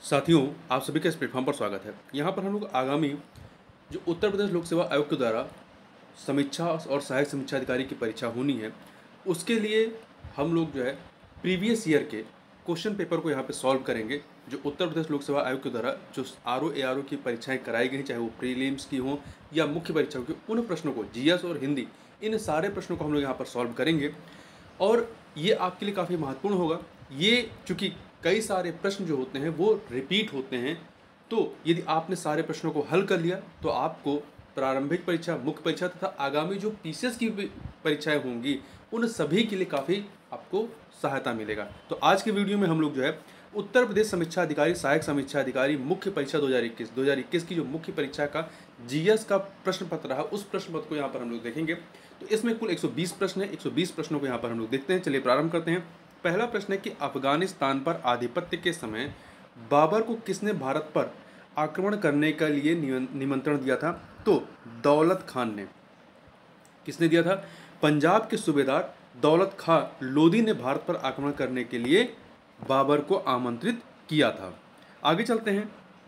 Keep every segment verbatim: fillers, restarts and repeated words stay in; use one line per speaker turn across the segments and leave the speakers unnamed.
साथियों, आप सभी का इस प्लेटफॉर्म पर स्वागत है। यहाँ पर हम लोग आगामी जो उत्तर प्रदेश लोक सेवा आयोग के द्वारा समीक्षा और सहायक समीक्षा अधिकारी की परीक्षा होनी है, उसके लिए हम लोग जो है प्रीवियस ईयर के क्वेश्चन पेपर को यहाँ पे सॉल्व करेंगे। जो उत्तर प्रदेश लोक सेवा आयोग के द्वारा जो R O A R O की परीक्षाएं कराई गई, चाहे वो प्रीलिम्स की हों या मुख्य परीक्षाओं की, उन प्रश्नों को जी एस और हिंदी, इन सारे प्रश्नों को हम लोग यहाँ पर सॉल्व करेंगे और ये आपके लिए काफ़ी महत्वपूर्ण होगा। ये चूँकि कई सारे प्रश्न जो होते हैं वो रिपीट होते हैं, तो यदि आपने सारे प्रश्नों को हल कर लिया तो आपको प्रारंभिक परीक्षा, मुख्य परीक्षा तथा आगामी जो पी सी एस की परीक्षाएं होंगी उन सभी के लिए काफ़ी आपको सहायता मिलेगा। तो आज के वीडियो में हम लोग जो है उत्तर प्रदेश समीक्षा अधिकारी, सहायक समीक्षा अधिकारी मुख्य परीक्षा दो हज़ार इक्कीस दो हज़ार इक्कीस की जो मुख्य परीक्षा का जी एस का प्रश्न पत्र रहा, उस प्रश्न पत्र को यहाँ पर हम लोग देखेंगे। तो इसमें कुल एक सौ बीस प्रश्न है। एक सौ बीस प्रश्नों को यहाँ पर हम लोग देखते हैं। चलिए प्रारंभ करते हैं। पहला प्रश्न है कि अफगानिस्तान पर आधिपत्य के समय बाबर को किसने भारत पर आक्रमण करने के लिए निमंत्रण दिया था? तो दौलत खान ने। किसने दिया था? पंजाब के सूबेदार दौलत खां लोधी ने भारत पर आक्रमण करने के लिए बाबर को आमंत्रित किया था। आगे चलते हैं।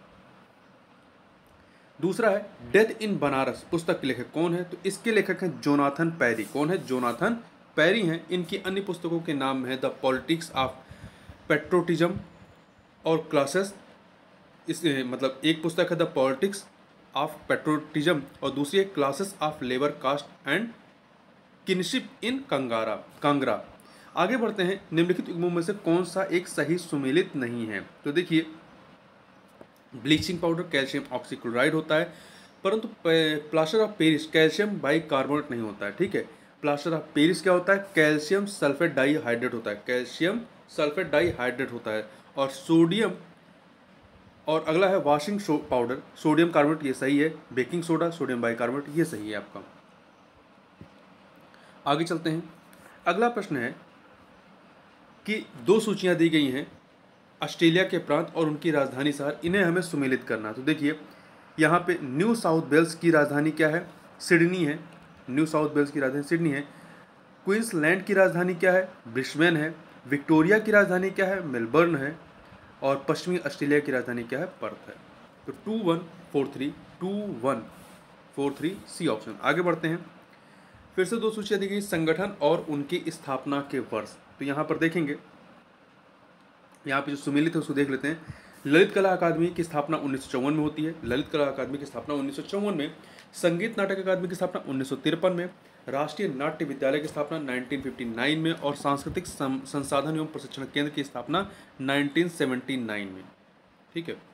दूसरा है डेथ इन बनारस पुस्तक के लेखक कौन है? तो इसके लेखक हैं जोनाथन पैरी। कौन है? जोनाथन पैरी हैं। इनकी अन्य पुस्तकों के नाम है द पॉलिटिक्स ऑफ पेट्रोटिज्म और क्लासेस। इस मतलब एक पुस्तक है द पॉलिटिक्स ऑफ पेट्रोटिज्म और दूसरी है classes of labour caste and kinship in Kangra Kangra. आगे बढ़ते हैं। निम्नलिखित युग्मों में से कौन सा एक सही सुमेलित नहीं है? तो देखिए, ब्लीचिंग पाउडर कैल्शियम ऑक्सीक्लोराइड होता है, परंतु plaster of Paris calcium bicarbonate नहीं होता है। ठीक है, प्लास्टर ऑफ पेरिस क्या होता है? कैल्शियम सल्फेट डाइहाइड्रेट होता है। कैल्शियम सल्फेट डाइहाइड्रेट होता है। और सोडियम, और अगला है वॉशिंग पाउडर सोडियम कार्बोनेट, ये सही है। बेकिंग सोडा सोडियम बाइकार्बोनेट, ये सही है आपका। आगे चलते हैं। अगला प्रश्न है कि दो सूचियां दी गई हैं ऑस्ट्रेलिया के प्रांत और उनकी राजधानी शहर, इन्हें हमें सुमेलित करना। तो देखिए, यहाँ पे न्यू साउथ वेल्स की राजधानी क्या है? सिडनी है। न्यू साउथ वेल्स की राजधानी सिडनी है। क्वींसलैंड की राजधानी क्या है? ब्रिस्बेन है। विक्टोरिया की राजधानी क्या है? मेलबर्न है। और पश्चिमी ऑस्ट्रेलिया की राजधानी क्या है? पर्थ है। तो two one four three two one four three C option. आगे बढ़ते हैं। फिर से दो सूचियाँ दी गई, संगठन और उनकी स्थापना के वर्ष। तो यहाँ पर देखेंगे, यहाँ पे जो सुमेलित है उसको देख लेते हैं। ललित कला अकादमी की स्थापना उन्नीस सौ चौवन में होती है। ललित कला अकादमी की स्थापना उन्नीस सौ चौवन में। संगीत नाटक अकादमी की स्थापना उन्नीस सौ तिरपन में। राष्ट्रीय नाट्य विद्यालय की स्थापना उन्नीस सौ उनसठ में। और सांस्कृतिक संसाधन एवं प्रशिक्षण केंद्र की स्थापना उन्नीस सौ उन्यासी में। ठीक है,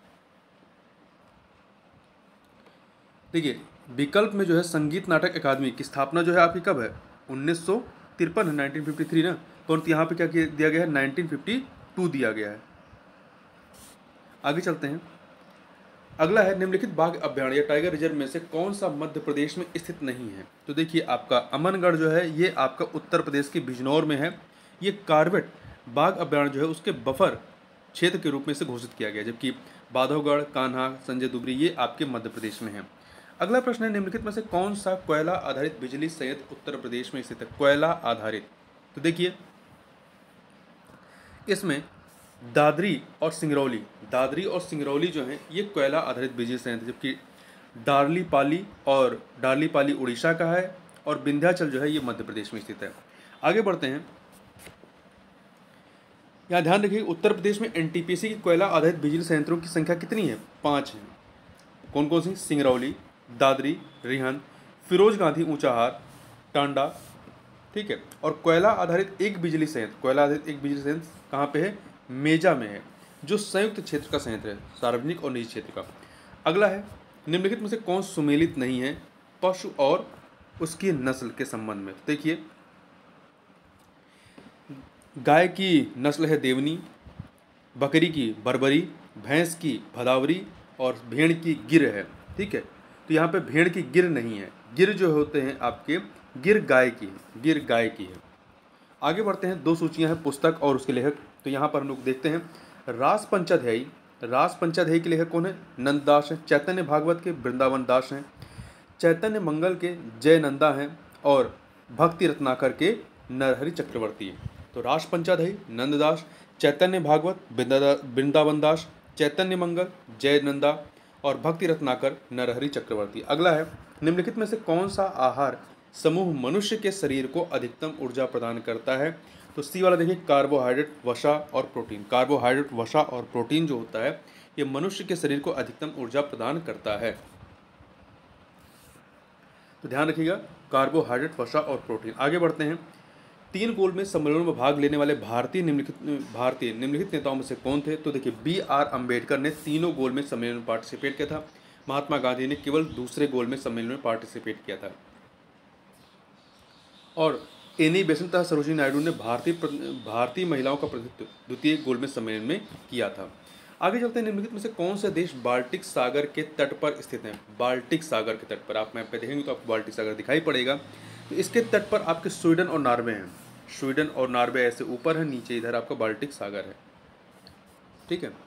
देखिए विकल्प में जो है संगीत नाटक अकादमी की स्थापना जो है आपकी कब है? उन्नीस सौ तिरपन है, नाइनटीन फिफ्टी थ्री ना। परंतु यहाँ पे क्या दिया गया है? नाइनटीन फिफ्टी टू दिया गया है। आगे चलते हैं। अगला है निम्नलिखित बाघ अभ्यारण्य या टाइगर रिजर्व में से कौन सा मध्य प्रदेश में स्थित नहीं है? तो देखिए, आपका अमनगढ़ जो है ये आपका उत्तर प्रदेश के बिजनौर में है। ये कार्बेट बाघ अभ्यारण्य जो है उसके बफर क्षेत्र के रूप में से घोषित किया गया, जबकि बांधवगढ़, कान्हा, संजय दुबरी ये आपके मध्य प्रदेश में है। अगला प्रश्न है निम्नलिखित में से कौन सा कोयला आधारित बिजली संयंत्र उत्तर प्रदेश में स्थित है? कोयला आधारित। तो देखिए, इसमें दादरी और सिंगरौली दादरी और सिंगरौली जो हैं ये कोयला आधारित बिजली संयंत्र, जबकि डार्लीपाली और डार्लीपाली उड़ीसा का है और विंध्याचल जो है ये मध्य प्रदेश में स्थित है। आगे बढ़ते हैं। यहाँ ध्यान रखिए, उत्तर प्रदेश में एन टी पी सी की कोयला आधारित बिजली संयंत्रों की संख्या कितनी है? पाँच है। कौन कौन सी? सिंगरौली, दादरी, रिहंद, फिरोज गांधी ऊंचाहार, टांडा। ठीक है, और कोयला आधारित एक बिजली संयंत्र कोयला आधारित एक बिजली संयंत्र कहाँ पे है? मेजा में है, जो संयुक्त क्षेत्र का संयंत्र है, सार्वजनिक और निजी क्षेत्र का। अगला है निम्नलिखित में से कौन सुमेलित नहीं है पशु और उसकी नस्ल के संबंध में? देखिए, गाय की नस्ल है देवनी, बकरी की बर्बरी, भैंस की भदावरी और भेड़ की गिर है। ठीक है, तो यहाँ पे भेड़ की गिर नहीं है। गिर जो होते हैं आपके गिर गाय की गिर गाय की है। आगे बढ़ते हैं। दो सूचियां हैं पुस्तक और उसके लेखक। तो यहाँ पर हम लोग देखते हैं रास पंचाध्यायी रास पंचाध्यायी के लेखक कौन है? नंददास है। चैतन्य भागवत के वृंदावन दास हैं। चैतन्य मंगल के जय नंदा हैं। और भक्ति रत्नाकर के नरहरि चक्रवर्ती हैं। तो रास पंचाध्यायी, नंददास, चैतन्य भागवत, वृंदावन दास, चैतन्य मंगल, जयनंदा और भक्ति रत्नाकर, नरहरि चक्रवर्ती। अगला है, निम्नलिखित में से कौन सा आहार समूह मनुष्य के शरीर को अधिकतम ऊर्जा प्रदान करता है? तो सी वाला देखिए, कार्बोहाइड्रेट, वसा और प्रोटीन। कार्बोहाइड्रेट, वसा और प्रोटीन जो होता है ये मनुष्य के शरीर को अधिकतम ऊर्जा प्रदान करता है। तो ध्यान रखिएगा, कार्बोहाइड्रेट, वसा और प्रोटीन। आगे बढ़ते हैं। तीन गोल में सम्मेलनों में भाग लेने वाले भारतीय निम्नलिखित भारतीय निम्नलिखित नेताओं में से कौन थे? तो देखिए, बी आर अम्बेडकर ने तीनों गोल में सम्मेलन में पार्टिसिपेट किया था। महात्मा गांधी ने केवल दूसरे गोल में सम्मेलन में पार्टिसिपेट किया था। और एनी बेसेंट तथा सरोजिनी नायडू ने भारतीय भारतीय महिलाओं का प्रतिनिधित्व द्वितीय गोल में सम्मेलन में किया था। आगे चलते हैं। निम्नलिखित में से कौन से देश बाल्टिक सागर के तट पर स्थित हैं? बाल्टिक सागर के तट पर, आप मैप पे देखेंगे तो आपको बाल्टिक सागर दिखाई पड़ेगा। तो इसके तट पर आपके स्वीडन और नॉर्वे हैं। स्वीडन और नॉर्वे ऐसे ऊपर है, नीचे इधर आपका बाल्टिक सागर है। ठीक है।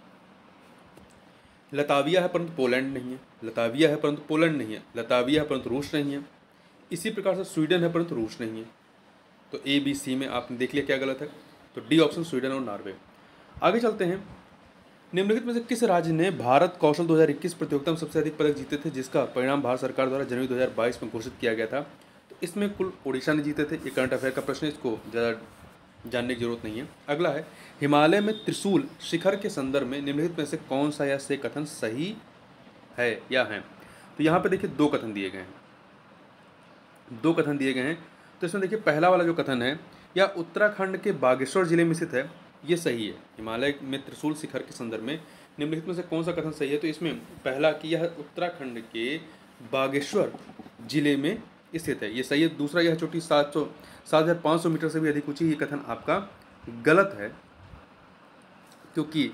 लताविया है परंतु पोलैंड नहीं है। लताविया है परंतु पोलैंड नहीं है। लताविया है परंतु रूस नहीं है। इसी प्रकार से स्वीडन है परंतु रूस नहीं है। तो ए बी सी में आपने देख लिया क्या गलत है। तो डी ऑप्शन, स्वीडन और नॉर्वे। आगे चलते हैं। निम्नलिखित में से किस राज्य ने भारत कौशल दो हज़ार इक्कीस प्रतियोगिता में सबसे अधिक पदक जीते थे, जिसका परिणाम भारत सरकार द्वारा जनवरी दो हज़ार बाईस में घोषित किया गया था? तो इसमें कुल ओडिशा ने जीते थे। ये करंट अफेयर का प्रश्न है, इसको ज़्यादा जानने की जरूरत नहीं है। अगला है, हिमालय में त्रिशूल शिखर के संदर्भ में निम्नलिखित में से कौन सा या से कथन सही है या है? तो यहाँ पे देखिए दो कथन दिए गए हैं, दो कथन दिए गए हैं। तो इसमें देखिए पहला वाला जो कथन है, या उत्तराखंड के बागेश्वर जिले में स्थित है, ये सही है। हिमालय में त्रिशूल शिखर के संदर्भ में निम्नलिखित में से कौन सा कथन सही है? तो इसमें पहला कि यह उत्तराखंड के बागेश्वर जिले में स्थित है, ये सही है। दूसरा, यह चोटी सात सौ सात हज़ार पाँच सौ मीटर से भी अधिक ऊंची, ये कथन आपका गलत है। क्योंकि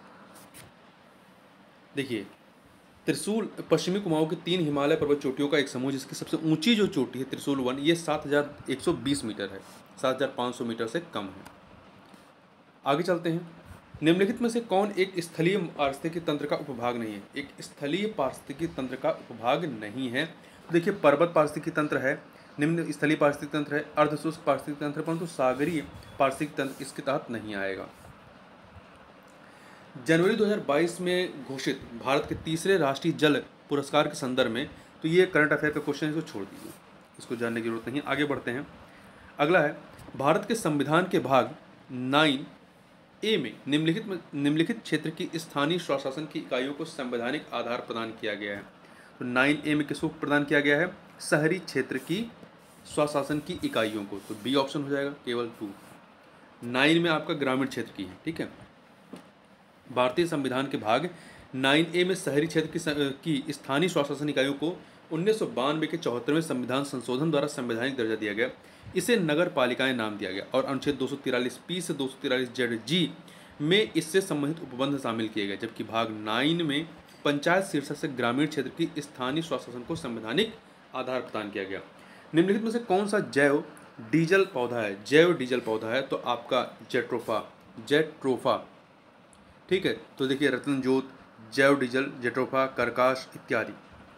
देखिए, त्रिशूल पश्चिमी कुमाऊं की तीन हिमालय पर्वत चोटियों का एक समूह, जिसकी सबसे ऊंची जो चोटी है त्रिशूल वन, ये सात हज़ार एक सौ बीस मीटर है, सात हज़ार पाँच सौ मीटर से कम है। आगे चलते हैं। निम्नलिखित में से कौन एक स्थलीय पारिस्थितिकी तंत्र का उपभाग नहीं है? एक स्थलीय पारिस्थितिकी तंत्र का उपभाग नहीं है। तो देखिए, पर्वत पारिस्थितिकी तंत्र है, निम्न स्थलीय पारिस्थितिकी तंत्र है, अर्धशुष्क पारिस्थितिकी तंत्र, परंतु सागरीय पारिस्थितिकी तंत्र इसके तहत नहीं आएगा। जनवरी दो हज़ार बाईस में घोषित भारत के तीसरे राष्ट्रीय जल पुरस्कार के संदर्भ में, तो ये करंट अफेयर का क्वेश्चन है, इसको छोड़ दीजिए, इसको जानने की जरूरत नहीं है। आगे बढ़ते हैं। अगला है, भारत के संविधान के भाग नाइन ए में निम्नलिखित में निम्नलिखित क्षेत्र की स्थानीय स्वशासन की इकाइयों को संवैधानिक आधार प्रदान किया गया है। तो नाइन ए में किसको प्रदान किया गया है? शहरी क्षेत्र की स्वशासन की इकाइयों को। तो बी ऑप्शन हो जाएगा, केवल टू। नाइन में आपका ग्रामीण क्षेत्र की है। ठीक है। भारतीय संविधान के भाग नाइन ए में शहरी क्षेत्र की की स्थानीय स्वशासन इकाइयों को उन्नीस सौ बानवे के चौहत्तरवें संविधान संशोधन द्वारा संवैधानिक दर्जा दिया गया। इसे नगर पालिकाएं नाम दिया गया और अनुच्छेद दो सौ तिरालीस पी से दो सौ तिरालीस जेड जी में इससे संबंधित उपबंध शामिल किए गए, जबकि भाग नाइन में पंचायत शीर्षक से ग्रामीण क्षेत्र की स्थानीय स्वशासन को संवैधानिक आधार प्रदान किया गया। निम्नलिखित में से कौन सा जैव डीजल पौधा है? जैव डीजल पौधा है तो आपका जेट्रोफा, जेट्रोफा। ठीक है। तो देखिए, रत्नजोत, जैव डीजल, जेट्रोफा, करकाश इत्यादि।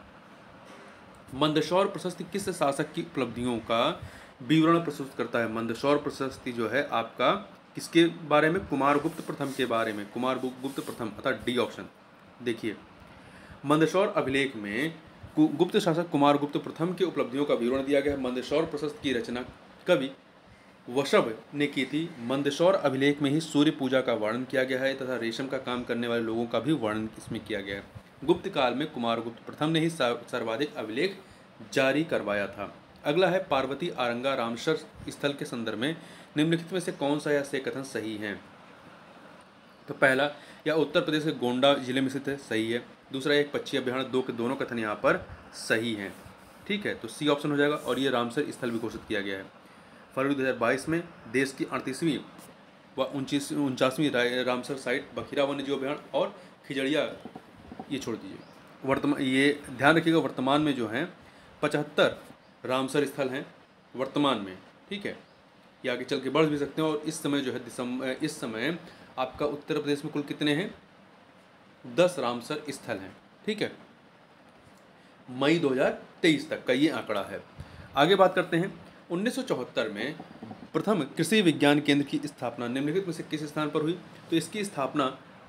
मंदसौर प्रशस्ति किस शासक की उपलब्धियों का विवरण प्रस्तुत करता है? मंदसौर प्रशस्ति जो है आपका किसके बारे में? कुमारगुप्त प्रथम के बारे में, कुमारगुप्त प्रथम, अर्थात डी ऑप्शन। देखिए, मंदसौर अभिलेख में गुप्त शासक कुमारगुप्त प्रथम के उपलब्धियों का विवरण दिया गया है। मंदसौर प्रशस्ति की रचना कवि वशभ ने की थी। मंदसौर अभिलेख में ही सूर्य पूजा का वर्णन किया गया है तथा रेशम का काम करने वाले लोगों का भी वर्णन इसमें किया गया है। गुप्त काल में कुमारगुप्त प्रथम ने ही सर्वाधिक अभिलेख जारी करवाया था। अगला है, पार्वती आरंगा रामसर स्थल के संदर्भ में निम्नलिखित में से कौन सा या से कथन सही है? तो पहला, या उत्तर प्रदेश के गोंडा जिले में स्थित है, सही है। दूसरा, एक पक्षी अभ्यारण्य, दो के दोनों कथन यहाँ पर सही हैं। ठीक है। तो सी ऑप्शन हो जाएगा। और ये रामसर स्थल भी घोषित किया गया है। फरवरी दो हज़ार बाईस में देश की अड़तीसवीं व उनचास उनचासवीं रामसर साइट, बखीरा वन्य जीव अभ्यारण्य और खिजड़िया, ये छोड़ दीजिए। वर्तमान ये ध्यान रखिएगा, वर्तमान में जो हैं पचहत्तर रामसर स्थल हैं वर्तमान में। ठीक है। ये आगे चल के बढ़ भी सकते हैं। और इस समय जो है दिसंबर इस समय आपका उत्तर प्रदेश में कुल कितने हैं? दस रामसर स्थल हैं। ठीक है। मई दो हज़ार तेईस तक का ये आंकड़ा है। आगे बात करते हैं। उन्नीस सौ चौहत्तर में प्रथम कृषि विज्ञान केंद्र की स्थापना निम्नलिखित में से किस स्थान पर हुई? तो इसकी स्थापना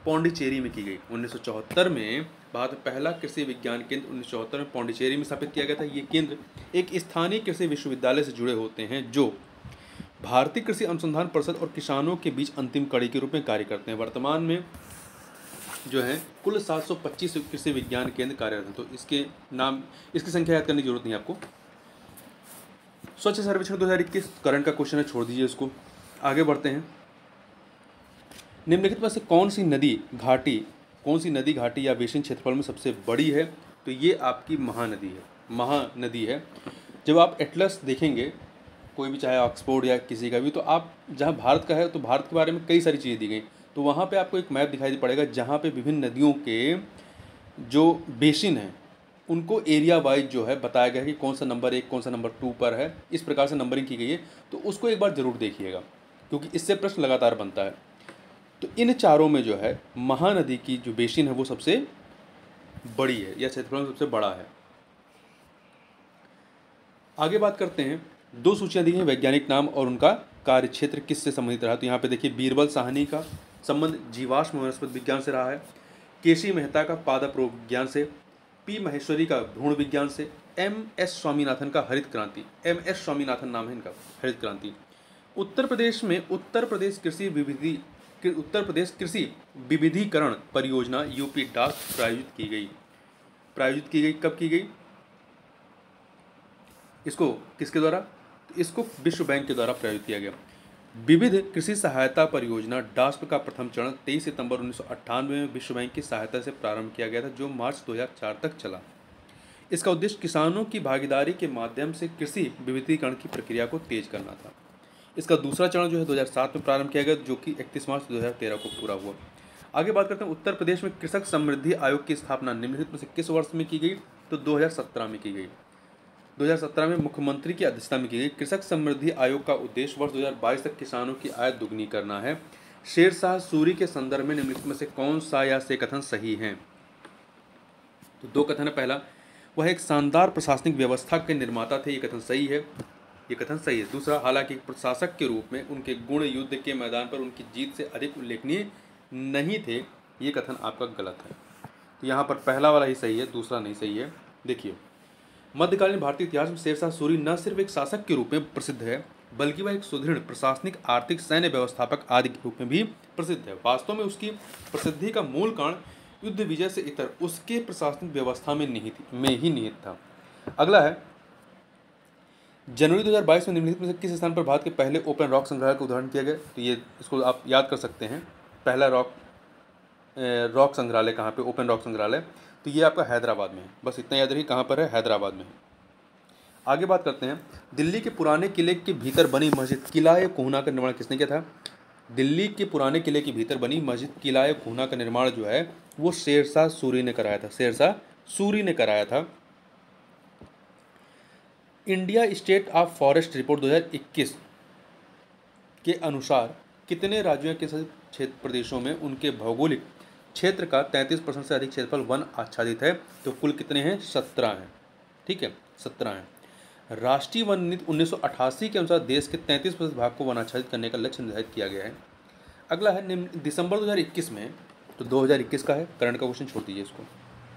पौंडीचेरी में की गई। उन्नीस सौ चौहत्तर में भारत में पहला कृषि विज्ञान केंद्र उन्नीस सौ चौहत्तर में पौंडीचेरी में स्थापित किया गया था। ये केंद्र एक स्थानीय कृषि विश्वविद्यालय से जुड़े होते हैं जो भारतीय कृषि अनुसंधान परिषद और किसानों के बीच अंतिम कड़ी के रूप में कार्य करते हैं। वर्तमान में जो है कुल सात सौ पच्चीस कृषि विज्ञान केंद्र कार्यरत हैं। तो इसके नाम, इसकी संख्या याद करने की जरूरत नहीं आपको। स्वच्छ सर्वेक्षण दो हज़ार इक्कीस करंट का क्वेश्चन है, छोड़ दीजिए इसको। आगे बढ़ते हैं। निम्नलिखित में से कौन सी नदी घाटी कौन सी नदी घाटी या बेसिन क्षेत्रफल में सबसे बड़ी है? तो ये आपकी महानदी है, महानदी है। जब आप एटलस देखेंगे कोई भी, चाहे ऑक्सफोर्ड या किसी का भी, तो आप जहाँ भारत का है तो भारत के बारे में कई सारी चीज़ें दी गई, तो वहाँ पे आपको एक मैप दिखाई पड़ेगा जहाँ पे विभिन्न नदियों के जो बेसिन हैं उनको एरिया वाइज जो है बताया गया है कि कौन सा नंबर एक, कौन सा नंबर टू पर है। इस प्रकार से नंबरिंग की गई है, तो उसको एक बार ज़रूर देखिएगा क्योंकि इससे प्रश्न लगातार बनता है। तो इन चारों में जो है महानदी की जो बेसिन है वो सबसे बड़ी है या क्षेत्रफल में सबसे बड़ा है। आगे बात करते हैं। दो सूचियां दी हैं, वैज्ञानिक नाम और उनका कार्य क्षेत्र किससे संबंधित रहा। तो यहाँ पे देखिए, बीरबल साहनी का संबंध जीवाश्म वनस्पति विज्ञान से रहा है, केसी मेहता का पादप रोग विज्ञान से, पी महेश्वरी का भ्रूण विज्ञान से, एम एस स्वामीनाथन का हरित क्रांति, एम एस स्वामीनाथन नाम है इनका, हरित क्रांति। उत्तर प्रदेश में उत्तर प्रदेश कृषि विविधि उत्तर प्रदेश कृषि विविधीकरण परियोजना यूपी डाक प्रायोजित की गई प्रायोजित की गई कब की गई? इसको किसके द्वारा? तो इसको विश्व बैंक के द्वारा प्रायोजित किया गया। विविध कृषि सहायता परियोजना डास्प का प्रथम चरण तेईस सितंबर उन्नीस सौ अट्ठानवे में विश्व बैंक की सहायता से प्रारंभ किया गया था, जो मार्च दो हज़ार चार तक चला। इसका उद्देश्य किसानों की भागीदारी के माध्यम से कृषि विविधीकरण की प्रक्रिया को तेज करना था। इसका दूसरा चरण जो है दो हज़ार सात में प्रारंभ किया गया, जो कि इकतीस मार्च दो हज़ार तेरह को पूरा हुआ। आगे बात करते हैं। उत्तर प्रदेश में कृषक समृद्धि आयोग की स्थापना निम्नलिखित में से किस वर्ष में की गई? तो दो हज़ार सत्रह में की गई। दो हज़ार सत्रह में मुख्यमंत्री की अध्यक्षता में की गई। कृषक समृद्धि आयोग का उद्देश्य वर्ष दो हज़ार बाईस तक किसानों की आय दुगनी करना है। शेरशाह सूरी के संदर्भ में निम्नलिखित में से कौन सा या से कथन सही है? तो दो कथन है। पहला, वह एक शानदार प्रशासनिक व्यवस्था के निर्माता थे, ये कथन सही है, ये कथन सही है। दूसरा, हालांकि प्रशासक के रूप में उनके गुण युद्ध के मैदान पर उनकी जीत से अधिक उल्लेखनीय नहीं थे, ये कथन आपका गलत है। तो यहाँ पर पहला वाला ही सही है, दूसरा नहीं सही है। देखिए, मध्यकालीन भारतीय इतिहास में शेरशाह सूरी न सिर्फ एक शासक के रूप में प्रसिद्ध है, बल्कि वह एक सुदृढ़ प्रशासनिक, आर्थिक, सैन्य व्यवस्थापक आदि के रूप में भी प्रसिद्ध है। वास्तव में उसकी प्रसिद्धि का मूल कारण युद्ध विजय से इतर उसके प्रशासनिक व्यवस्था में निहित में ही निहित था। अगला है, जनवरी दो हज़ार बाईस में निम्नलिखित में से किस स्थान पर भारत के पहले ओपन रॉक संग्रहालय का उदाहरण किया गया? तो ये इसको आप याद कर सकते हैं। पहला रॉक रॉक संग्रहालय कहाँ पे? ओपन रॉक संग्रहालय, तो ये आपका हैदराबाद में है। बस इतना याद रखिए, कहाँ पर है? हैदराबाद में है। आगे बात करते हैं। दिल्ली के पुराने किले के भीतर बनी मस्जिद किला-ए कोहना का निर्माण किसने किया था? दिल्ली के पुराने किले के भीतर बनी मस्जिद किला-ए कोहना का निर्माण जो है वो शेरशाह सूरी ने कराया था, शेरशाह सूरी ने कराया था। India state of forest report दो हज़ार इक्कीस के अनुसार कितने राज्यों के क्षेत्र प्रदेशों में उनके भौगोलिक क्षेत्र का तैंतीस परसेंट से अधिक क्षेत्रफल वन आच्छादित है? तो कुल कितने हैं? सत्रह हैं। ठीक है, सत्रह हैं। राष्ट्रीय वन नीति उन्नीस सौ अट्ठासी के अनुसार देश के तैंतीस प्रतिशत भाग को वन आच्छादित करने का लक्ष्य निर्धारित किया गया है। अगला है, निम्न दिसंबर दो हज़ार इक्कीस में, तो दो हज़ार इक्कीस का है, करंट का क्वेश्चन छोड़ दीजिए इसको।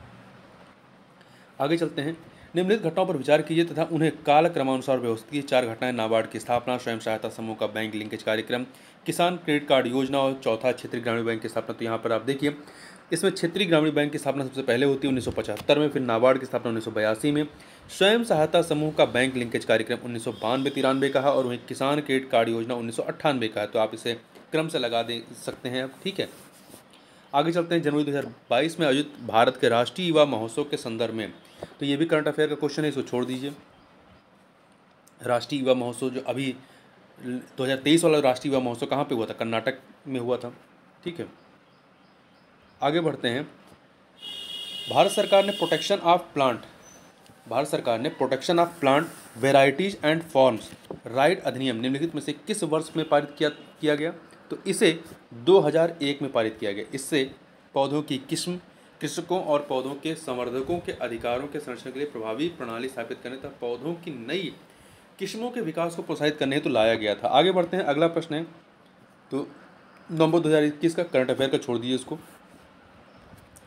आगे चलते हैं। निम्नलिखित घटनाओं पर विचार कीजिए तथा उन्हें काल क्रमानुसार व्यवस्थित कीजिए। चार घटनाएं: नाबार्ड की स्थापना, स्वयं सहायता समूह का बैंक लिंकेज कार्यक्रम, किसान क्रेडिट कार्ड योजना और चौथा क्षेत्रीय ग्रामीण बैंक की स्थापना। तो यहाँ पर आप देखिए, इसमें क्षेत्रीय ग्रामीण बैंक की स्थापना सबसे पहले होती है उन्नीस सौ पचहत्तर में, फिर नाबार्ड की स्थापना उन्नीस सौ बयासी में, स्वयं सहायता समूह का बैंक लिंकेज कार्यक्रम उन्नीस सौ बानवे तिरानवे का है, और वहीं किसान क्रेडिट कार्ड योजना उन्नीस सौ अट्ठानवे का है। तो आप इसे क्रम से लगा दे सकते हैं। ठीक है, आगे चलते हैं। जनवरी दो हज़ार बाईस में आयोजित भारत के राष्ट्रीय युवा महोत्सव के संदर्भ में, तो ये भी करंट अफेयर का क्वेश्चन है, इसको छोड़ दीजिए। राष्ट्रीय युवा महोत्सव जो अभी दो हज़ार तेईस वाला राष्ट्रीय युवा महोत्सव कहाँ पे हुआ था? कर्नाटक में हुआ था। ठीक है, आगे बढ़ते हैं। भारत सरकार ने प्रोटेक्शन ऑफ प्लांट भारत सरकार ने protection of plant varieties and farmers right अधिनियम निम्नलिखित में से किस वर्ष में पारित किया किया गया? तो इसे दो हज़ार एक में पारित किया गया। इससे पौधों की किस्म, कृषकों और पौधों के संवर्धकों के अधिकारों के संरक्षण के लिए प्रभावी प्रणाली स्थापित करने तथा पौधों की नई किस्मों के विकास को प्रोत्साहित करने हेतु लाया गया था। आगे बढ़ते हैं। अगला प्रश्न है, तो नवंबर दो हज़ार इक्कीस का करंट अफेयर का छोड़ दीजिए इसको।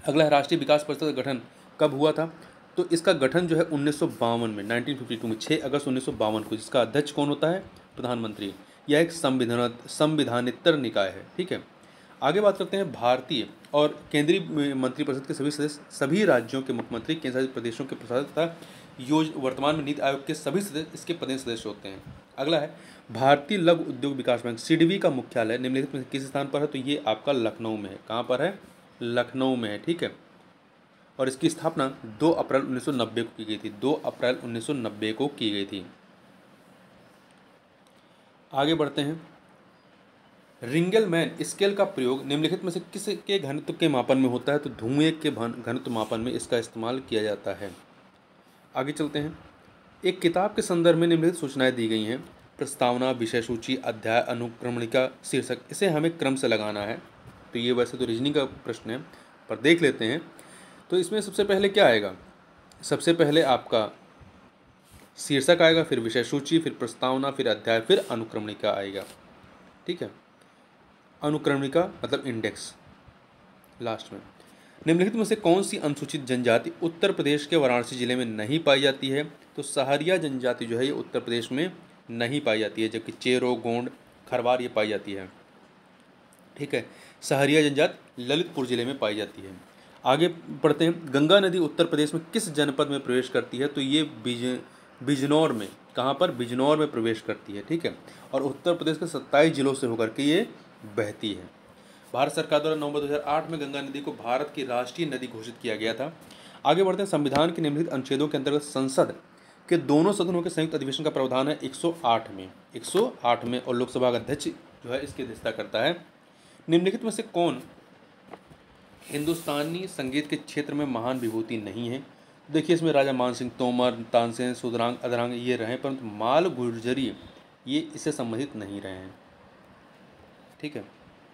अगला है राष्ट्रीय विकास परिषद का गठन कब हुआ था? तो इसका गठन जो है उन्नीस सौ बावन में, नाइनटीन फिफ्टी टू में, छह अगस्त उन्नीस सौ बावन को, जिसका अध्यक्ष कौन होता है? प्रधानमंत्री। यह एक संविधान संविधानेतर निकाय है। ठीक है, आगे बात करते हैं भारतीय और केंद्रीय मंत्रिपरिषद के सभी सदस्य सभी राज्यों के मुख्यमंत्री, केंद्र शासित प्रदेशों के प्रशासक तथा योज वर्तमान में नीति आयोग के सभी सदस्य इसके पदेन सदस्य होते हैं। अगला है भारतीय लघु उद्योग विकास बैंक, सीडबी का मुख्यालय निम्नलिखित में किस स्थान पर है? तो ये आपका लखनऊ में है। कहाँ पर है? लखनऊ में है। ठीक है, और इसकी स्थापना दो अप्रैल उन्नीस सौ नब्बे को की गई थी। दो अप्रैल उन्नीस सौ नब्बे को की गई थी। आगे बढ़ते हैं, रिंगलमैन स्केल का प्रयोग निम्नलिखित में से किस के घनत्व के मापन में होता है? तो धुएं के घनत्व मापन में इसका इस्तेमाल किया जाता है। आगे चलते हैं, एक किताब के संदर्भ में निम्नलिखित सूचनाएं दी गई हैं। प्रस्तावना, विषय सूची, अध्याय, अनुक्रमणिका, शीर्षक, इसे हमें क्रम से लगाना है। तो ये वैसे तो रीजनिंग का प्रश्न है, पर देख लेते हैं। तो इसमें सबसे पहले क्या आएगा? सबसे पहले आपका शीर्षक आएगा, फिर विषय सूची, फिर प्रस्तावना, फिर अध्याय, फिर अनुक्रमणिका आएगा। ठीक है, अनुक्रमणिका मतलब इंडेक्स लास्ट में। निम्नलिखित में से कौन सी अनुसूचित जनजाति उत्तर प्रदेश के वाराणसी जिले में नहीं पाई जाती है? तो सहरिया जनजाति जो है ये उत्तर प्रदेश में नहीं पाई जाती है, जबकि चेरो, गोंड, खरवार ये पाई जाती है। ठीक है, सहरिया जनजाति ललितपुर जिले में पाई जाती है। आगे पढ़ते हैं, गंगा नदी उत्तर प्रदेश में किस जनपद में प्रवेश करती है? तो ये बिज बिजनौर में। कहाँ पर? बिजनौर में प्रवेश करती है। ठीक है, और उत्तर प्रदेश के सत्ताईस जिलों से होकर के ये बहती है। भारत सरकार द्वारा नवंबर दो हज़ार आठ में गंगा नदी को भारत की राष्ट्रीय नदी घोषित किया गया था। आगे बढ़ते हैं, संविधान के निम्नलिखित अनुच्छेदों के अंतर्गत संसद के दोनों सदनों के संयुक्त अधिवेशन का प्रावधान है एक सौ आठ में एक सौ आठ में और लोकसभा का अध्यक्ष जो है इसकी अध्यक्षता करता है। निम्नलिखित में से कौन हिंदुस्तानी संगीत के क्षेत्र में महान विभूति नहीं है? देखिए, इसमें राजा मान सिंह तोमर, तानसेन, सुधरांग, अधरांग ये रहे, परंतु माल गुर्जरी ये इससे संबंधित नहीं रहे हैं। ठीक है,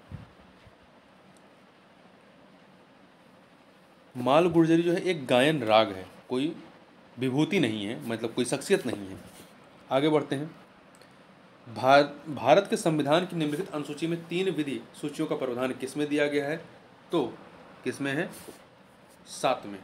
माल गुर्जरी जो है एक गायन राग है, कोई विभूति नहीं है, मतलब कोई शख्सियत नहीं है। आगे बढ़ते हैं, भारत भारत के संविधान की निम्नलिखित अनुसूची में तीन विधि सूचियों का प्रावधान किसमें दिया गया है? तो किसमें है? सात में।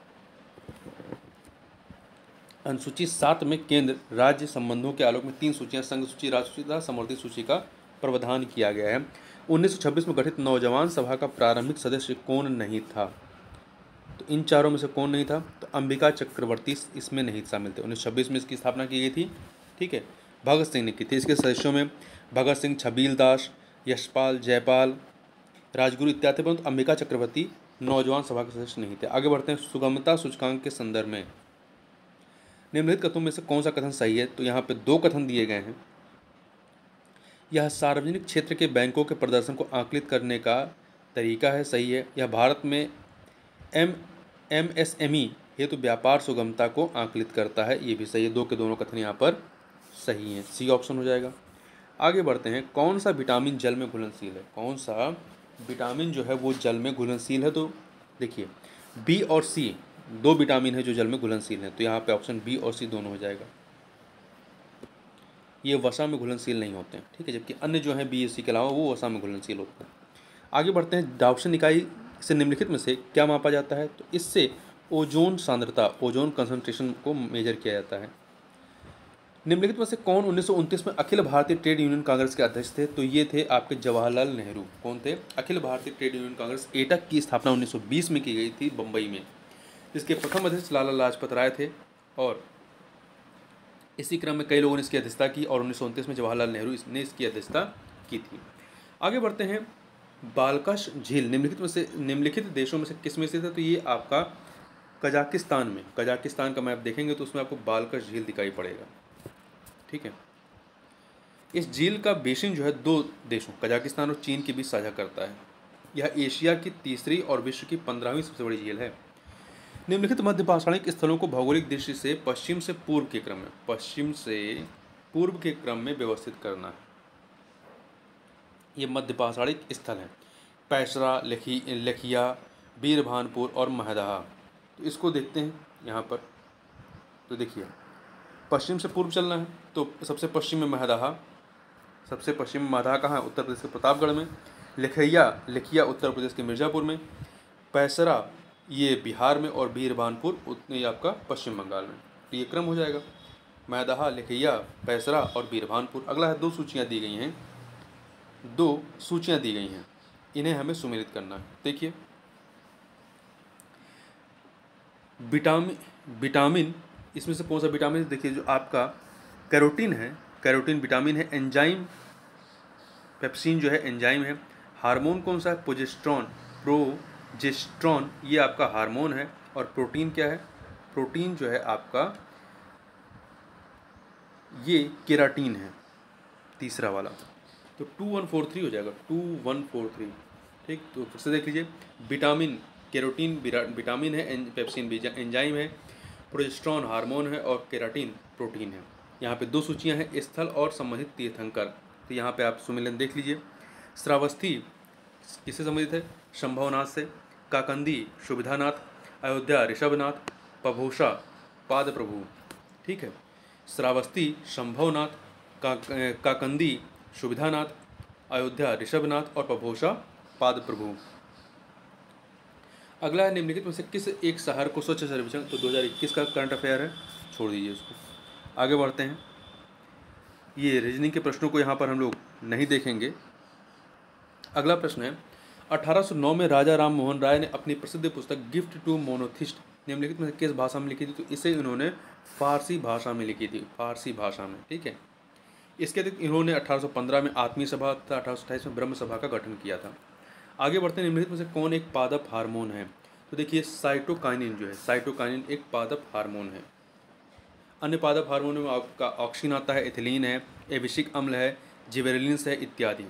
अनुसूची सात में केंद्र राज्य संबंधों के आलोक में तीन सूचियां, संघ सूची, राज्य सूची तथा समवर्ती सूची का प्रावधान किया गया है। उन्नीस सौ छब्बीस में गठित नौजवान सभा का प्रारंभिक सदस्य कौन नहीं था? तो इन चारों में से कौन नहीं था? तो अंबिका चक्रवर्ती इसमें नहीं शामिल थे। उन्नीस सौ छब्बीस में इसकी स्थापना की गई थी। ठीक है, भगत सिंह ने की थी। इसके सदस्यों में भगत सिंह, छबील दास, यशपाल, जयपाल, राजगुरु इत्यादि, परंतु अंबिका चक्रवर्ती नौजवान सभा के सदस्य नहीं थे। आगे बढ़ते हैं, सुगमता सूचकांक के संदर्भ में निम्नलिखित कथनों में से कौन सा कथन सही है? तो यहाँ पे दो कथन दिए गए हैं। यह सार्वजनिक क्षेत्र के बैंकों के प्रदर्शन को आकलित करने का तरीका है, सही है। यह भारत में M M S M E हेतु व्यापार सुगमता को आकलित करता है, ये भी सही है। दो के दोनों कथन यहाँ पर सही हैं, सी ऑप्शन हो जाएगा। आगे बढ़ते हैं, कौन सा विटामिन जल में घुलनशील है? कौन सा विटामिन जो है वो जल में घुलनशील है? तो देखिए, बी और सी दो विटामिन है जो जल में घुलनशील हैं, तो यहाँ पे ऑप्शन बी और सी दोनों हो जाएगा। ये वसा में घुलनशील नहीं होते हैं। ठीक है, जबकि अन्य जो हैं बी, सी के अलावा वो वसा में घुलनशील होते हैं। आगे बढ़ते हैं, डाउशन इकाई से निम्नलिखित में से क्या मापा जाता है? तो इससे ओजोन सांद्रता, ओजोन कंसंट्रेशन को मेजर किया जाता है। निम्नलिखित में से कौन उन्नीस सौ उनतीस में अखिल भारतीय ट्रेड यूनियन कांग्रेस के अध्यक्ष थे? तो ये थे आपके जवाहरलाल नेहरू। कौन थे? अखिल भारतीय ट्रेड यूनियन कांग्रेस, एटक की स्थापना उन्नीस सौ बीस में की गई थी बम्बई में, जिसके प्रथम अध्यक्ष लाला लाजपत राय थे, और इसी क्रम में कई लोगों ने इसकी अध्यक्षता की और उन्नीस सौ उनतीस में जवाहरलाल नेहरू ने इसकी अध्यक्षता की थी। आगे बढ़ते हैं, बालकश झील निम्नलिखित में से निम्नलिखित देशों में से किस में स्थित है? तो ये आपका कजाकिस्तान में, कजाकिस्तान का मैप देखेंगे तो उसमें आपको बालकश झील दिखाई पड़ेगा। ठीक है, इस झील का बेसिन जो है दो देशों कजाकिस्तान और चीन के बीच साझा करता है। यह एशिया की तीसरी और विश्व की पंद्रहवीं सबसे बड़ी झील है। निम्नलिखित मध्य पाषाणिक स्थलों को भौगोलिक दृष्टि से पश्चिम से पूर्व के क्रम में पश्चिम से पूर्व के क्रम में व्यवस्थित करना है। ये मध्य पाषाणिक स्थल हैं, पैसरा, लखी लखिया, बीरभानपुर और महदहा। तो इसको देखते हैं यहाँ पर। तो देखिए, पश्चिम से पूर्व चलना है तो सबसे पश्चिम में महदहा, सबसे पश्चिम में महदहा कहाँ है? उत्तर प्रदेश के प्रतापगढ़ में। लखैया लखिया उत्तर प्रदेश के मिर्ज़ापुर में। पैसरा ये बिहार में और बीरभानपुर उतने ही आपका पश्चिम बंगाल में। तो ये क्रम हो जाएगा, मैदहा, लिखैया, पैसरा और बीरभानपुर। अगला है, दो सूचियाँ दी गई हैं, दो सूचियाँ दी गई हैं, इन्हें हमें सुमेलित करना है। देखिए, विटामिन विटामिन इसमें से कौन सा विटामिन, देखिए जो आपका कैरोटीन है, कैरोटीन विटामिन है। एंजाइम, पेप्सिन जो है एंजाइम है। हार्मोन कौन सा है, प्रोजेस्ट्रॉन, प्रोजेस्ट्रॉन ये आपका हार्मोन है। और प्रोटीन क्या है, प्रोटीन जो है आपका ये केराटीन है, तीसरा वाला। तो टू वन फोर थ्री हो जाएगा, टू वन फोर थ्री। ठीक, तो फिर से देख लीजिए, विटामिन केरोटीन विटामिन है, पेप्सिन एंजाइम है, प्रोजेस्ट्रॉन हार्मोन है और केराटीन प्रोटीन है। यहाँ पे दो सूचियाँ हैं, स्थल और संबंधित तीर्थंकर। तो यहाँ पे आप सुमेलन देख लीजिए। श्रावस्ती किससे संबंधित है, शंभवनाथ से। काकंदी सुविधानाथ, अयोध्या ऋषभनाथ, पभोषा पाद प्रभु। ठीक है, श्रावस्ती शंभवनाथ, का काकंदी सुविधानाथ, अयोध्या ऋषभनाथ और पभोषा पाद प्रभु। अगला है, निम्नलिखित में से किस एक शहर को स्वच्छ सर्वेक्षण, तो दो हज़ार इक्कीस का करंट अफेयर है, छोड़ दीजिए उसको। आगे बढ़ते हैं, ये रीजनिंग के प्रश्नों को यहाँ पर हम लोग नहीं देखेंगे। अगला प्रश्न है, अठारह सौ नौ में राजा राम मोहन राय ने अपनी प्रसिद्ध पुस्तक गिफ्ट टू मोनोथिस्ट निम्नलिखित में से किस भाषा में लिखी थी, तो इसे इन्होंने फारसी भाषा में लिखी थी, फारसी भाषा में। ठीक है, इसके अतिरिक्त इन्होंने अठारह सौ पंद्रह में आत्मीय सभा तथा अठारह सौ अट्ठाईस में ब्रह्म सभा का गठन किया था। आगे बढ़ते हैं, निम्नलिखित में से कौन एक पादप हार्मोन है, तो देखिए साइटोकाइनिन जो है, साइटोकाइनिन एक पादप हार्मोन है। अन्य पादप हार्मोन में आपका ऑक्सीन आता है, एथिलीन है, एबिसिक अम्ल है, जिबेरेलिन्स है इत्यादि।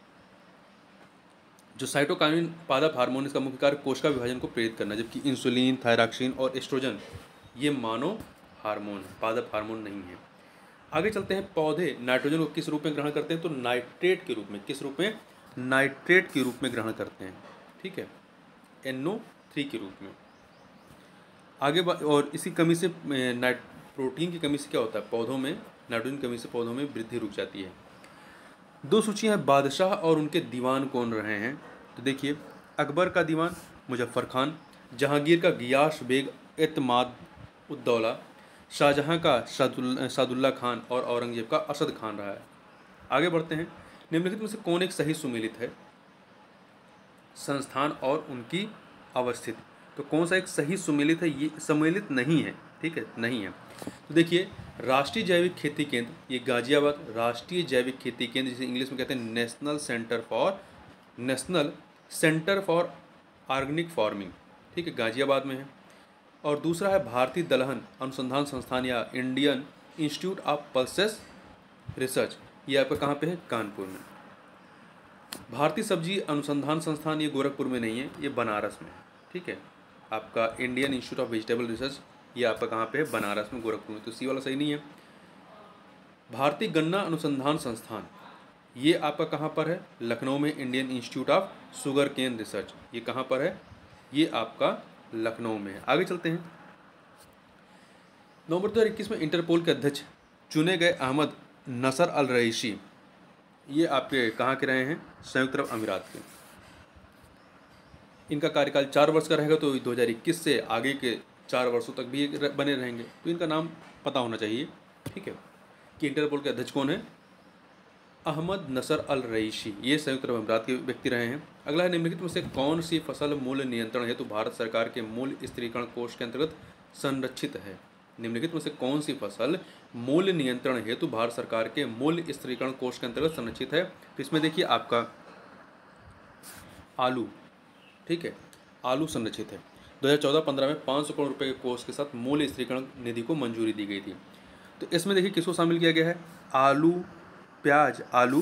जो साइटोकाइनिन पादप हार्मोन, इसका मुख्य कार्य कोशिका विभाजन को प्रेरित करना, जबकि इंसुलिन, थायरॉक्सिन और एस्ट्रोजन ये मानव हार्मोन है, पादप हार्मोन नहीं है। आगे चलते हैं, पौधे नाइट्रोजन को किस रूप में ग्रहण करते हैं, तो नाइट्रेट के रूप में। किस रूप में, नाइट्रेट के रूप में ग्रहण करते हैं। ठीक है, एन ओ थ्री के रूप में। आगे और इसी कमी से नाइट प्रोटीन की कमी से क्या होता है, पौधों में नाइट्रोजन की कमी से पौधों में वृद्धि रुक जाती है। दो सूचियाँ हैं, बादशाह और उनके दीवान कौन रहे हैं, तो देखिए अकबर का दीवान मुजफ्फर खान, जहांगीर का गियास बेग एतमाद उद्दौला, शाहजहां का सादुल्ला खान और औरंगजेब का असद खान रहा है। आगे बढ़ते हैं, निम्नलिखित में से कौन एक सही सुमेलित है, संस्थान और उनकी अवस्थिति। तो कौन सा एक सही सुमेलित है, ये सम्मिलित नहीं है। ठीक है, नहीं है। तो देखिए, राष्ट्रीय जैविक खेती केंद्र ये गाजियाबाद, राष्ट्रीय जैविक खेती केंद्र जिसे इंग्लिश में कहते हैं national centre for national centre for organic farming, ठीक है, गाजियाबाद में है। और दूसरा है भारतीय दलहन अनुसंधान संस्थान या Indian institute of pulses research, ये आपका कहाँ पे है, कानपुर में। भारतीय सब्जी अनुसंधान संस्थान ये गोरखपुर में नहीं है, ये बनारस में है। ठीक है, आपका Indian institute of vegetable research ये आपका कहाँ पे है, बनारस में, गोरखपुर में। तो सी वाला सही नहीं है। भारतीय गन्ना अनुसंधान संस्थान ये आपका कहाँ पर है, लखनऊ में, Indian institute of sugarcane research ये कहाँ पर है, ये आपका लखनऊ में है। आगे चलते हैं, नवंबर दो हज़ार इक्कीस में इंटरपोल के अध्यक्ष चुने गए अहमद नसर अल रईसी ये आपके कहाँ के रहे हैं, संयुक्त अरब अमीरात के। इनका कार्यकाल चार वर्ष का रहेगा, तो दो हज़ार इक्कीस से आगे के चार वर्षों तक भी बने रहेंगे। तो इनका नाम पता होना चाहिए, ठीक है, कि इंटरपोल के अध्यक्ष कौन है, अहमद नसर अल रईसी, ये संयुक्त अरब अमीरात के व्यक्ति रहे हैं। अगला है, निम्नलिखित में से कौन सी फसल मूल्य नियंत्रण हेतु तो भारत सरकार के मूल्य स्थिरीकरण कोष के अंतर्गत संरक्षित है। निम्नलिखित में से कौन सी फसल मूल्य नियंत्रण हेतु तो भारत सरकार के मूल्य स्थिरीकरण कोष के अंतर्गत संरक्षित है, तो इसमें देखिए आपका आलू, ठीक है, आलू संरक्षित है। दो हज़ार चौदह पंद्रह में पाँच सौ करोड़ रुपए के कोष के साथ मूल्य स्थिरीकरण निधि को मंजूरी दी गई थी। तो इसमें देखिए किसको शामिल किया गया है, आलू, प्याज, आलू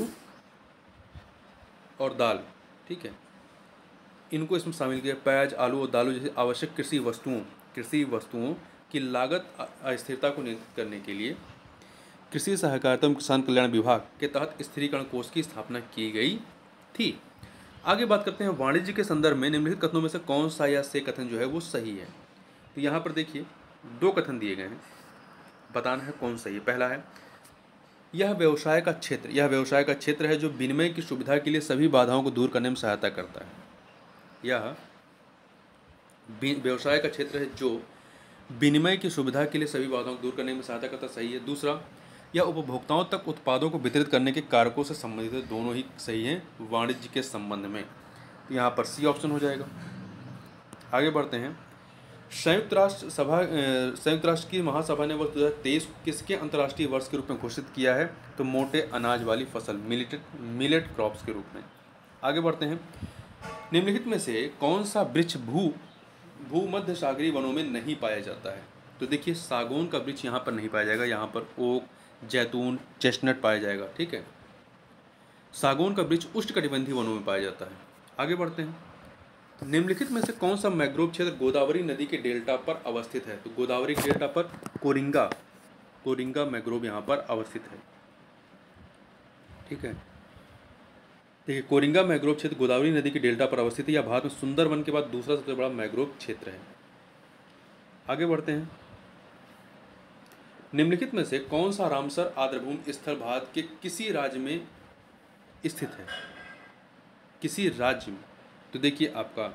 और दाल, ठीक है, इनको इसमें शामिल किया। प्याज, आलू और दालों जैसे आवश्यक कृषि वस्तुओं कृषि वस्तुओं की लागत अस्थिरता को नियंत्रित करने के लिए कृषि सहकारिता एवं किसान कल्याण विभाग के तहत स्थिरीकरण कोष की स्थापना की गई थी। आगे बात करते हैं, वाणिज्य के संदर्भ में निम्नलिखित कथनों में से कौन सा या से कथन जो है वो सही है। तो यहाँ पर देखिए दो कथन दिए गए हैं, बताना है कौन सही है। पहला है, यह व्यवसाय का क्षेत्र यह व्यवसाय का क्षेत्र है जो विनिमय की सुविधा के लिए सभी बाधाओं को दूर करने में सहायता करता है। यह बि- व्यवसाय का क्षेत्र है जो विनिमय की सुविधा के लिए सभी बाधाओं को दूर करने में सहायता करता, सही है। दूसरा, यह उपभोक्ताओं तक उत्पादों को वितरित करने के कारकों से संबंधित है, दोनों ही सही हैं वाणिज्य के संबंध में। तो यहाँ पर सी ऑप्शन हो जाएगा। आगे बढ़ते हैं। संयुक्त राष्ट्र सभा अ, संयुक्त राष्ट्र की महासभा ने वर्ष दो हज़ार तेईस किसके अंतर्राष्ट्रीय वर्ष के रूप में घोषित किया है? तो मोटे अनाज वाली फसल, मिलेट मिलेट क्रॉप्स के रूप में। आगे बढ़ते हैं। निम्नलिखित में से कौन सा वृक्ष भू भूमध्य सागरीय वनों में नहीं पाया जाता है? तो देखिए, सागौन का वृक्ष यहाँ पर नहीं पाया जाएगा, यहाँ पर ओक, जैतून, चेस्टनट पाया जाएगा। ठीक है, सागौन का वृक्ष उष्णकटिबंधीय वनों में पाया जाता है। आगे बढ़ते हैं। निम्नलिखित में से कौन सा मैंग्रोव क्षेत्र गोदावरी नदी के डेल्टा पर अवस्थित है? तो गोदावरी के डेल्टा पर कोरिंगा कोरिंगा मैंग्रोव यहाँ पर अवस्थित है। ठीक है, देखिए, कोरिंगा मैंग्रोव क्षेत्र गोदावरी नदी के डेल्टा पर अवस्थित है। यह भारत में सुंदरवन के बाद दूसरा सबसे बड़ा मैंग्रोव क्षेत्र है। आगे बढ़ते हैं। निम्नलिखित में से कौन सा रामसर आर्द्रभूमि स्थल भारत के किसी राज्य में स्थित है? किसी राज्य में। तो देखिए, आपका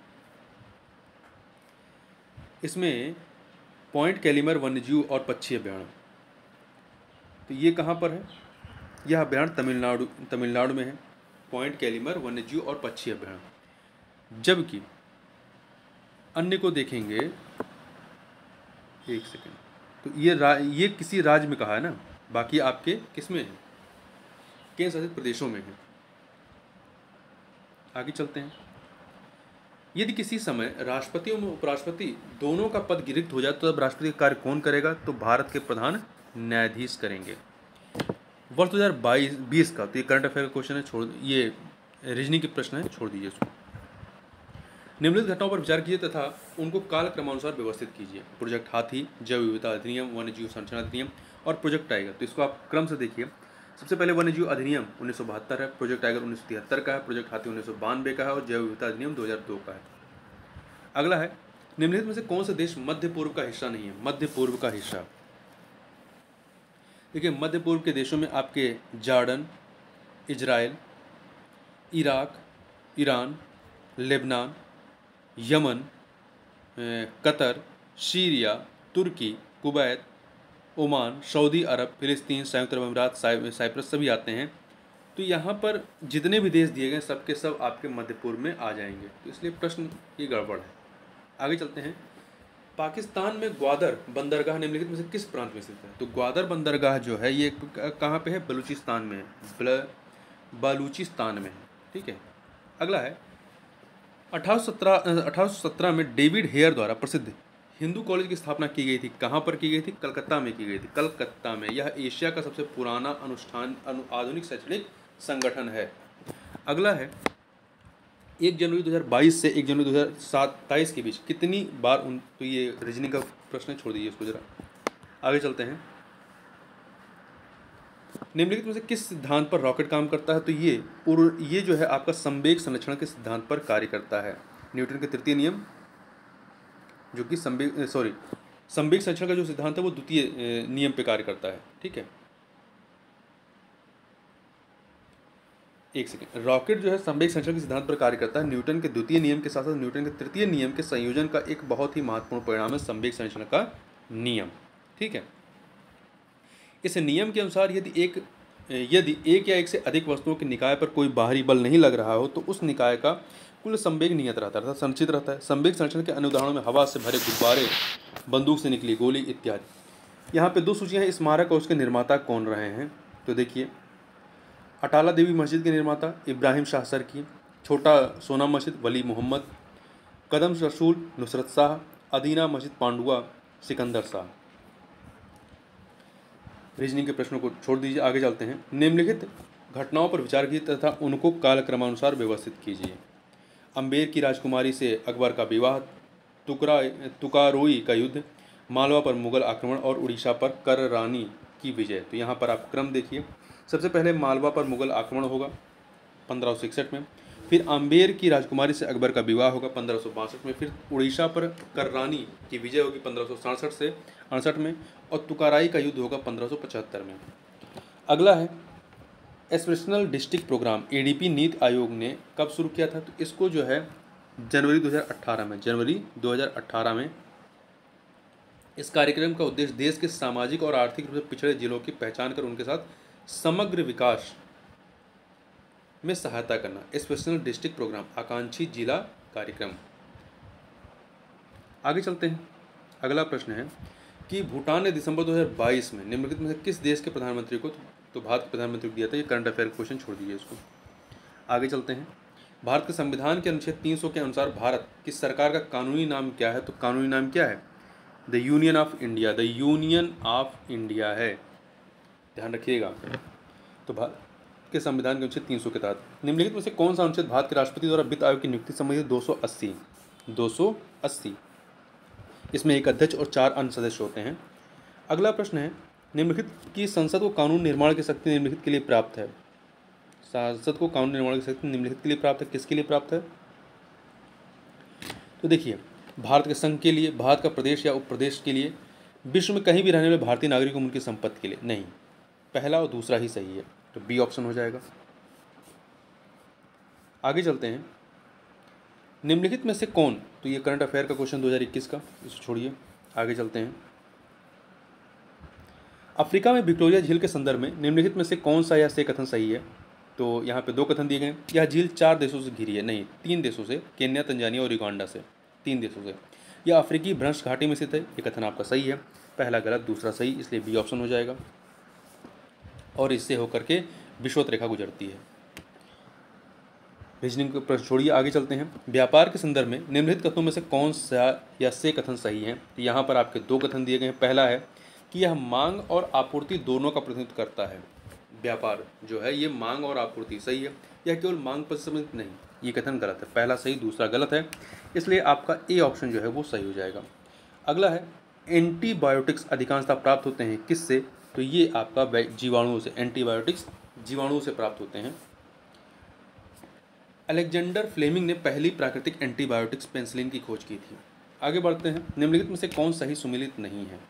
इसमें पॉइंट कैलीमर वन्यजीव और पक्षी अभ्यारण्य, तो ये कहाँ पर है? यह अभ्यारण्य तमिलनाडु तमिलनाडु में है, पॉइंट कैलीमर वन्यजीव और पक्षी अभ्यारण्य। जबकि अन्य को देखेंगे, एक सेकेंड, तो ये रा, ये किसी राज्य में कहा है ना, बाकी आपके किस में है? केंद्र शासित प्रदेशों में है। आगे चलते हैं। यदि किसी समय राष्ट्रपति और उपराष्ट्रपति दोनों का पद रिक्त हो जाए तो तब राष्ट्रपति का कार्य कौन करेगा? तो भारत के प्रधान न्यायाधीश करेंगे। वर्ष दो हज़ार बाईस बीस का, तो ये करंट अफेयर का क्वेश्चन है, छोड़, ये रीजनिंग के प्रश्न है, छोड़ दीजिए इसको। निम्नलिखित घटनाओं पर विचार कीजिए तथा उनको काल क्रमानुसार व्यवस्थित कीजिए। प्रोजेक्ट हाथी, जैव विविधता अधिनियम, वन्यजीव संरक्षण अधिनियम और प्रोजेक्ट टाइगर। तो इसको आप क्रम से देखिए। सबसे पहले वन्यजीव अधिनियम उन्नीस सौ बहत्तर है, प्रोजेक्ट टाइगर उन्नीस सौ तिहत्तर का है, प्रोजेक्ट हाथी उन्नीस सौ बानवे का है और जैव विविधता अधिनियम दो हज़ार दो का है। अगला है, निम्नलिखित में से कौन सा देश मध्य पूर्व का हिस्सा नहीं है? मध्य पूर्व का हिस्सा, देखिए, मध्य पूर्व के देशों में आपके Jordan, Israel, Iraq, Iran, Lebanon, Yemen, Qatar, Syria, तुर्की, कुवैत, ओमान, सऊदी अरब, फिलिस्तीन, संयुक्त अरब अमीरात, साइप्रस सभी आते हैं। तो यहाँ पर जितने भी देश दिए गए सब के सब आपके मध्य पूर्व में आ जाएंगे, तो इसलिए प्रश्न ये गड़बड़ है। आगे चलते हैं। पाकिस्तान में ग्वादर बंदरगाह निम्नलिखित में से किस प्रांत में स्थित है? तो ग्वादर बंदरगाह जो है ये कहाँ पे है? बलूचिस्तान में है, बलूचिस्तान में है। ठीक है, अगला है, अठारह सौ सत्रह अठारह सौ सत्रह में डेविड हेयर द्वारा प्रसिद्ध हिंदू कॉलेज की स्थापना की गई थी। कहाँ पर की गई थी? कलकत्ता में की गई थी, कलकत्ता में। यह एशिया का सबसे पुराना अनुष्ठान अनु आधुनिक शैक्षणिक संगठन है। अगला है, एक जनवरी दो हज़ार बाईस से एक जनवरी दो हज़ार सत्ताईस के बीच कितनी बार उन, तो ये रीजनिंग का प्रश्न है, छोड़ दीजिए इसको जरा। आगे चलते हैं। निम्नलिखित में से किस सिद्धांत पर रॉकेट काम करता है? तो ये और ये जो है आपका संवेग संरक्षण के सिद्धांत पर कार्य करता है। न्यूटन के तृतीय नियम, जो कि संवेग सॉरी संवेग संरक्षण का जो सिद्धांत है वो द्वितीय नियम पे कार्य करता है। ठीक है, एक सेकेंड। रॉकेट जो है संवेग संरक्षण के सिद्धांत पर कार्य करता है। न्यूटन के द्वितीय नियम के साथ साथ न्यूटन के तृतीय नियम के संयोजन का एक बहुत ही महत्वपूर्ण परिणाम है संवेग संरक्षण का नियम। ठीक है, इस नियम के अनुसार यदि एक यदि एक या एक से अधिक वस्तुओं के निकाय पर कोई बाहरी बल नहीं लग रहा हो तो उस निकाय का कुल संवेग नियत रहता है, संचित रहता है। संवेग संरक्षण के अन्य उदाहरणों में हवा से भरे गुब्बारे, बंदूक से निकली गोली इत्यादि। यहाँ पे दो सूचियाँ हैं, स्मारक और उसके निर्माता कौन रहे हैं? तो देखिए, अटाला देवी मस्जिद के निर्माता इब्राहिम शाह सरकी, छोटा सोना मस्जिद वली मोहम्मद, कदम रसूल नुसरत शाह, अदीना मस्जिद पांडुआ सिकंदर शाह। रीजनिंग के प्रश्नों को छोड़ दीजिए, आगे चलते हैं। निम्नलिखित घटनाओं पर विचार कीजिए तथा उनको कालक्रमानुसार व्यवस्थित कीजिए। अम्बेर की राजकुमारी से अकबर का विवाह, तुकरा तुकारोई का युद्ध, मालवा पर मुगल आक्रमण और उड़ीसा पर कररानी की विजय। तो यहाँ पर आप क्रम देखिए। सबसे पहले मालवा पर मुगल आक्रमण होगा पंद्रह सौ इकसठ में, फिर अम्बेर की राजकुमारी से अकबर का विवाह होगा पंद्रह सौ बासठ में, फिर उड़ीसा पर कररानी की विजय होगी पंद्रह सौ सड़सठ से अड़सठ में, और तुकाराई का युद्ध होगा पंद्रह सौ पचहत्तर में। अगला है, aspirational district programme A D P NITI Aayog ने कब शुरू किया था? तो इसको जो है जनवरी दो हज़ार अठारह में जनवरी दो हज़ार अठारह में इस कार्यक्रम का उद्देश्य देश के सामाजिक और आर्थिक रूप से पिछड़े जिलों की पहचान कर उनके साथ समग्र विकास में सहायता करना। स्पेशल डिस्ट्रिक्ट प्रोग्राम, आकांक्षी जिला कार्यक्रम। आगे चलते हैं। अगला प्रश्न है कि भूटान ने दिसंबर दो हज़ार बाईस में निम्नलिखित में से किस देश के प्रधानमंत्री को, तो भारत के प्रधानमंत्री को दिया था। ये करंट अफेयर क्वेश्चन छोड़ दीजिए इसको। आगे चलते हैं। भारत के संविधान के अनुच्छेद तीन सौ के अनुसार भारत की सरकार का कानूनी नाम क्या है, तो कानूनी नाम क्या है? The union of India. The union of India है, ध्यान रखिएगा। तो भारत के संविधान के अनुच्छेद तीन सौ के तहत निम्नलिखित में से कौन सा अनुच्छेद भारत के राष्ट्रपति द्वारा वित्त आयोग की नियुक्ति संबंधी दो सौ अस्सी दो सौ अस्सी इसमें एक अध्यक्ष और चार अन्य सदस्य होते हैं। अगला प्रश्न है, निम्नलिखित की संसद को कानून निर्माण की शक्ति निम्नलिखित के लिए प्राप्त है। संसद को कानून निर्माण की शक्ति निम्नलिखित के लिए प्राप्त है, किसके लिए प्राप्त है? तो देखिए, भारत के संघ के लिए, भारत का प्रदेश या उप प्रदेश के लिए, विश्व में कहीं भी रहने वाले भारतीय नागरिकों उनकी संपत्ति के लिए नहीं। पहला और दूसरा ही सही है, तो बी ऑप्शन हो जाएगा। आगे चलते हैं। निम्नलिखित में से कौन, तो ये करंट अफेयर का क्वेश्चन दो हज़ार इक्कीस का, इसको छोड़िए। आगे चलते हैं। अफ्रीका में विक्टोरिया झील के संदर्भ में निम्नलिखित में से कौन सा या से कथन सही है? तो यहाँ पे दो कथन दिए गए। यह झील चार देशों से घिरी है, नहीं, तीन देशों से, केन्या, तंजानिया और युगांडा से, तीन देशों से। यह अफ्रीकी भ्रंश घाटी में स्थित है, ये कथन आपका सही है। पहला गलत, दूसरा सही, इसलिए बी ऑप्शन हो जाएगा। और इससे होकर के विषुवत रेखा गुजरती है। रीजनिंग का प्रश्न छोड़िए, आगे चलते हैं। व्यापार के संदर्भ में निम्नलिखित कथनों में से कौन सा या से कथन सही है? तो यहाँ पर आपके दो कथन दिए गए हैं। पहला है कि यह मांग और आपूर्ति दोनों का प्रतिनिधित्व करता है। व्यापार जो है ये मांग और आपूर्ति, सही है। यह केवल मांग पर संबंधित नहीं, ये कथन गलत है। पहला सही, दूसरा गलत है, इसलिए आपका ए ऑप्शन जो है वो सही हो जाएगा। अगला है, एंटीबायोटिक्स अधिकांशतः प्राप्त होते हैं किससे? तो ये आपका जीवाणुओं से, एंटीबायोटिक्स जीवाणुओं से प्राप्त होते हैं। अलेक्जेंडर फ्लेमिंग ने पहली प्राकृतिक एंटीबायोटिक्स पेनिसिलिन की खोज की थी। आगे बढ़ते हैं। निम्नलिखित में से कौन सही सुमेलित नहीं है?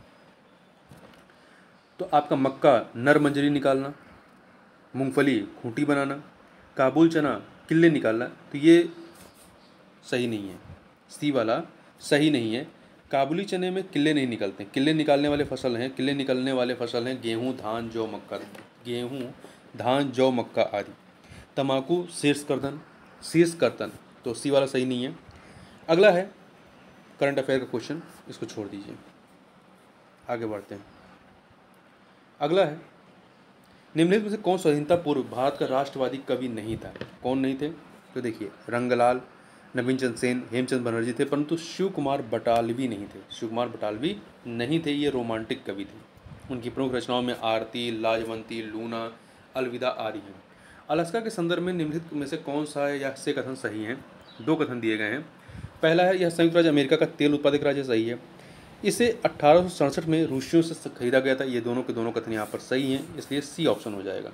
तो आपका मक्का नर मंजरी निकालना, मूंगफली खूंटी बनाना, काबुल चना किल्ले निकालना, तो ये सही नहीं है। सी वाला सही नहीं है। काबुली चने में किल्ले नहीं निकलते। किल्ले निकालने वाले फसल हैं किल्ले निकलने वाले फसल हैं गेहूँ, धान, जौ, मक्का, गेहूँ, धान, जौ, मक्का आदि। तंबाकू शीर्ष कर्तन, शीर्ष कर्तन, तो सी वाला सही नहीं है। अगला है करंट अफेयर का क्वेश्चन, इसको छोड़ दीजिए। आगे बढ़ते हैं। अगला है, निम्नलिखित में से कौन स्वाधीनता पूर्व भारत का राष्ट्रवादी कवि नहीं था? कौन नहीं थे? तो देखिए, रंगलाल, नवीन चंद्र सेन, हेमचंद बनर्जी थे, परंतु शिव कुमार बटालवी नहीं थे। शिव कुमार बटालवी नहीं थे, ये रोमांटिक कवि थे। उनकी प्रमुख रचनाओं में आरती, लाजवंती, लूना, अलविदा आदि हैं। अलास्का के संदर्भ में निम्नलिखित में से कौन सा है या से कथन सही हैं? दो कथन दिए गए हैं। पहला है, यह संयुक्त राज्य अमेरिका का तेल उत्पादक राज्य, सही है। इसे अठारह सौ सड़सठ में रूसियों से खरीदा गया था। ये दोनों के दोनों कथन यहाँ पर सही हैं, इसलिए सी ऑप्शन हो जाएगा।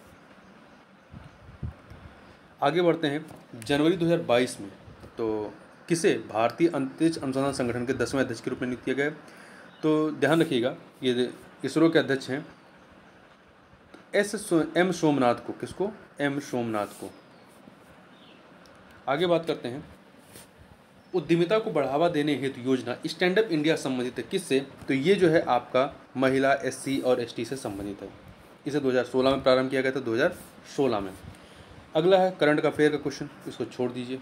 आगे बढ़ते हैं। जनवरी दो हज़ार बाईस में तो किसे भारतीय अंतरिक्ष अनुसंधान संगठन के दसवें अध्यक्ष के रूप में नियुक्त किया गया? तो ध्यान रखिएगा, ये इसरो के अध्यक्ष हैं एस एम सोमनाथ को। किसको? एम सोमनाथ को। आगे बात करते हैं। उद्यमिता को बढ़ावा देने हेतु योजना स्टैंड अप इंडिया संबंधित है किससे? तो ये जो है आपका महिला, एससी और एसटी से संबंधित है। इसे दो हज़ार सोलह में प्रारंभ किया गया था, दो हज़ार सोलह में। अगला है करंट अफेयर का क्वेश्चन, इसको छोड़ दीजिए।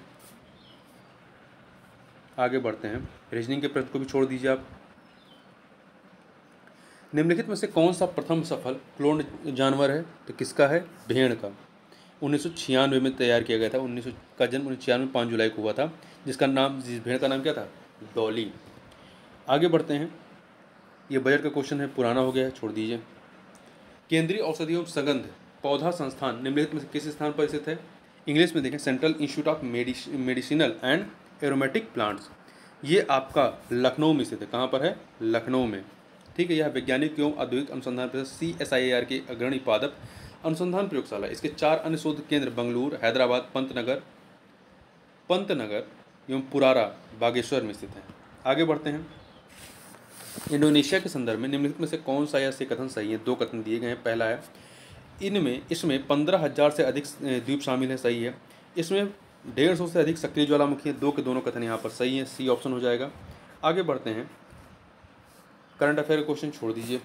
आगे बढ़ते हैं। रीजनिंग के प्रश्न को भी छोड़ दीजिए आप। निम्नलिखित में से कौन सा प्रथम सफल क्लोन जानवर है? तो किसका है? भेड़ का। उन्नीस सौ छियानवे में तैयार किया गया था। उन्नीस सौ का जन्म उन्नीस सौ छियानवे पाँच जुलाई को हुआ था, जिसका नाम, जिस भेड़ का नाम क्या था? डॉली। आगे बढ़ते हैं। ये बजट का क्वेश्चन है, पुराना हो गया है, छोड़ दीजिए। केंद्रीय औषधि एवं सगंध पौधा संस्थान निम्नलिखित में से किस स्थान पर स्थित है? इंग्लिश में देखें, central institute of medicinal and aromatic plants. ये आपका लखनऊ में स्थित है। कहाँ पर है? लखनऊ में। ठीक है। यह वैज्ञानिक एवं औद्योगिक अनुसंधान परिषद C S I A R की अग्रणी पादप अनुसंधान प्रयोगशाला। इसके चार अन्य शोध केंद्र बंगलुरु, हैदराबाद, पंतनगर पंतनगर एवं पुरारा, बागेश्वर में स्थित हैं। आगे बढ़ते हैं। इंडोनेशिया के संदर्भ में निम्नलिखित में से कौन सा या से कथन सही है? दो कथन दिए गए हैं। पहला है, इनमें इसमें पंद्रह हजार से अधिक द्वीप शामिल है, सही है। इसमें डेढ़ सौ से अधिक सक्रिय ज्वालामुखी हैं, दो के दोनों कथन यहाँ पर सही है, सी ऑप्शन हो जाएगा। आगे बढ़ते हैं, करंट अफेयर क्वेश्चन छोड़ दीजिए।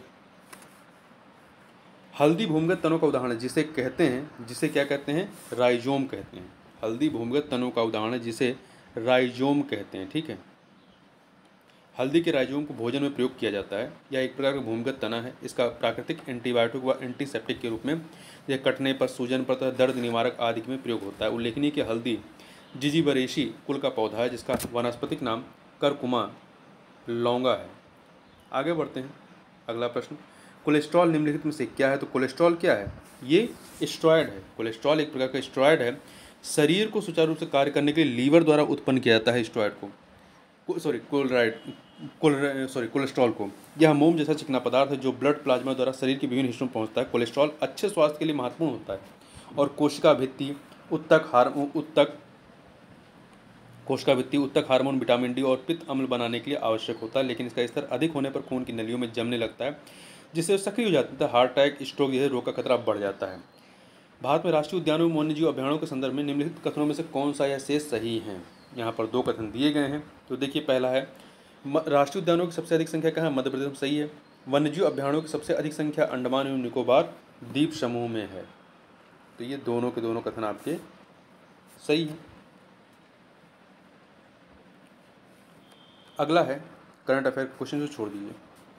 हल्दी भूमिगत तनों का उदाहरण है जिसे कहते हैं, जिसे क्या कहते हैं, राइजोम कहते हैं। हल्दी भूमिगत तनों का उदाहरण है जिसे राइजोम कहते हैं, ठीक है। हल्दी के राइजोम को भोजन में प्रयोग किया जाता है। यह एक प्रकार का भूमिगत तना है। इसका प्राकृतिक एंटीबायोटिक व एंटीसेप्टिक के रूप में यह कटने पर, सूजन पर तथा दर्द निवारक आदि में प्रयोग होता है। उल्लेखनीय कि हल्दी जिजीबरेसी कुल का पौधा है जिसका वानस्पतिक नाम करकुमा लौंगा है। आगे बढ़ते हैं, अगला प्रश्न, कोलेस्ट्रॉल निम्नलिखित में से क्या है? तो कोलेस्ट्रॉल क्या है? ये स्टेरॉयड है। कोलेस्ट्रॉल एक प्रकार का स्टेरॉयड है। शरीर को सुचारू रूप से कार्य करने के लिए लीवर द्वारा उत्पन्न किया जाता है स्टेरॉयड को, सॉरी कोलराइड कोल सॉरी कोलेस्ट्रॉल को। यह मोम जैसा चिकना पदार्थ है जो ब्लड प्लाज्मा द्वारा शरीर के विभिन्न हिस्सों में पहुंचता है। कोलेस्ट्रॉल अच्छे स्वास्थ्य के लिए महत्वपूर्ण होता है और कोशिका भित्ति, उत्तक हार्मोन उत्तक कोशिका भित्ति, उत्तक हार्मोन, विटामिन डी और पित्त अम्ल बनाने के लिए आवश्यक होता है। लेकिन इसका स्तर अधिक होने पर खून की नलियों में जमने लगता है जिससे सक्रिय हो जाता है, हार्ट अटैक, स्ट्रोक जैसे रोग का खतरा बढ़ जाता है। भारत में राष्ट्रीय उद्यानों में वन्यजीव अभयारण्यों के संदर्भ में निम्नलिखित कथनों में से कौन सा या शेष सही है? यहाँ पर दो कथन दिए गए हैं। तो देखिए, पहला है राष्ट्रीय उद्यानों की सबसे अधिक संख्या कहाँ है? मध्य प्रदेश में, सही है। वन्यजीव अभयारण्यों की सबसे अधिक संख्या अंडमान एवं निकोबार द्वीप समूह में है। तो ये दोनों के दोनों कथन आपके सही हैं। अगला है करंट अफेयर क्वेश्चन, जो छोड़ दीजिए।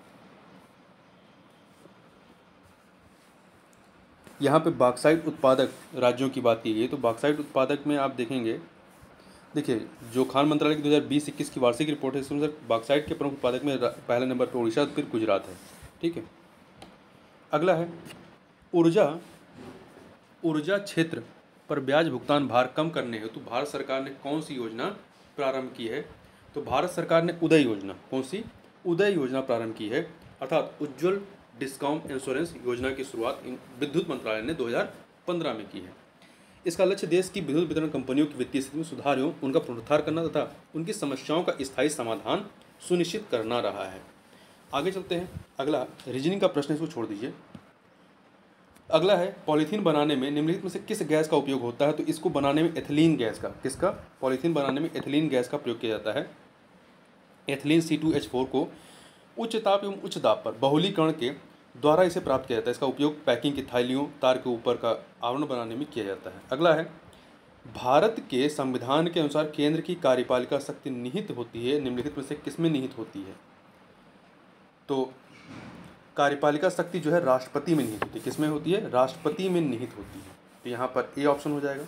यहाँ पे बॉक्साइट उत्पादक राज्यों की बात की गई है। तो बॉक्साइट उत्पादक में आप देखेंगे, देखिए जो खान मंत्रालय की दो हज़ार बीस इक्कीस की वार्षिक रिपोर्ट है, इसमें सर बॉक्साइट के प्रमुख उत्पादक में पहले नंबर पर उड़ीसा, फिर गुजरात है, ठीक है। अगला है ऊर्जा ऊर्जा क्षेत्र पर ब्याज भुगतान भार कम करने हेतु तो भारत सरकार ने कौन सी योजना प्रारंभ की है? तो भारत सरकार ने उदय योजना, कौन सी? उदय योजना प्रारंभ की है, अर्थात उज्ज्वल डिस्काउंट इंश्योरेंस योजना की शुरुआत विद्युत मंत्रालय ने दो हज़ार पंद्रह में की है। इसका लक्ष्य देश की विद्युत वितरण कंपनियों की वित्तीय स्थिति में सुधार एवं उनका पुनरुद्धार करना तथा उनकी समस्याओं का स्थायी समाधान सुनिश्चित करना रहा है। आगे चलते हैं, अगला रीजनिंग का प्रश्न, इसको छोड़ दीजिए। अगला है पॉलीथीन बनाने में निम्नलिखित में से किस गैस का उपयोग होता है? तो इसको बनाने में एथिलीन गैस का, किसका? पॉलीथीन बनाने में एथिलीन गैस का प्रयोग किया जाता है। Ethylene C two H four को उच्च ताप एवं उच्च दाब पर बहुलीकरण के द्वारा इसे प्राप्त किया जाता है। इसका उपयोग पैकिंग की थैलियों, तार के ऊपर का आवरण बनाने में किया जाता है। अगला है भारत के संविधान के अनुसार केंद्र की कार्यपालिका शक्ति निहित होती है, निम्नलिखित में से किसमें निहित होती है? तो कार्यपालिका शक्ति जो है राष्ट्रपति में निहित होती है। किसमें होती है? राष्ट्रपति में निहित होती है। तो यहाँ पर ए ऑप्शन हो जाएगा।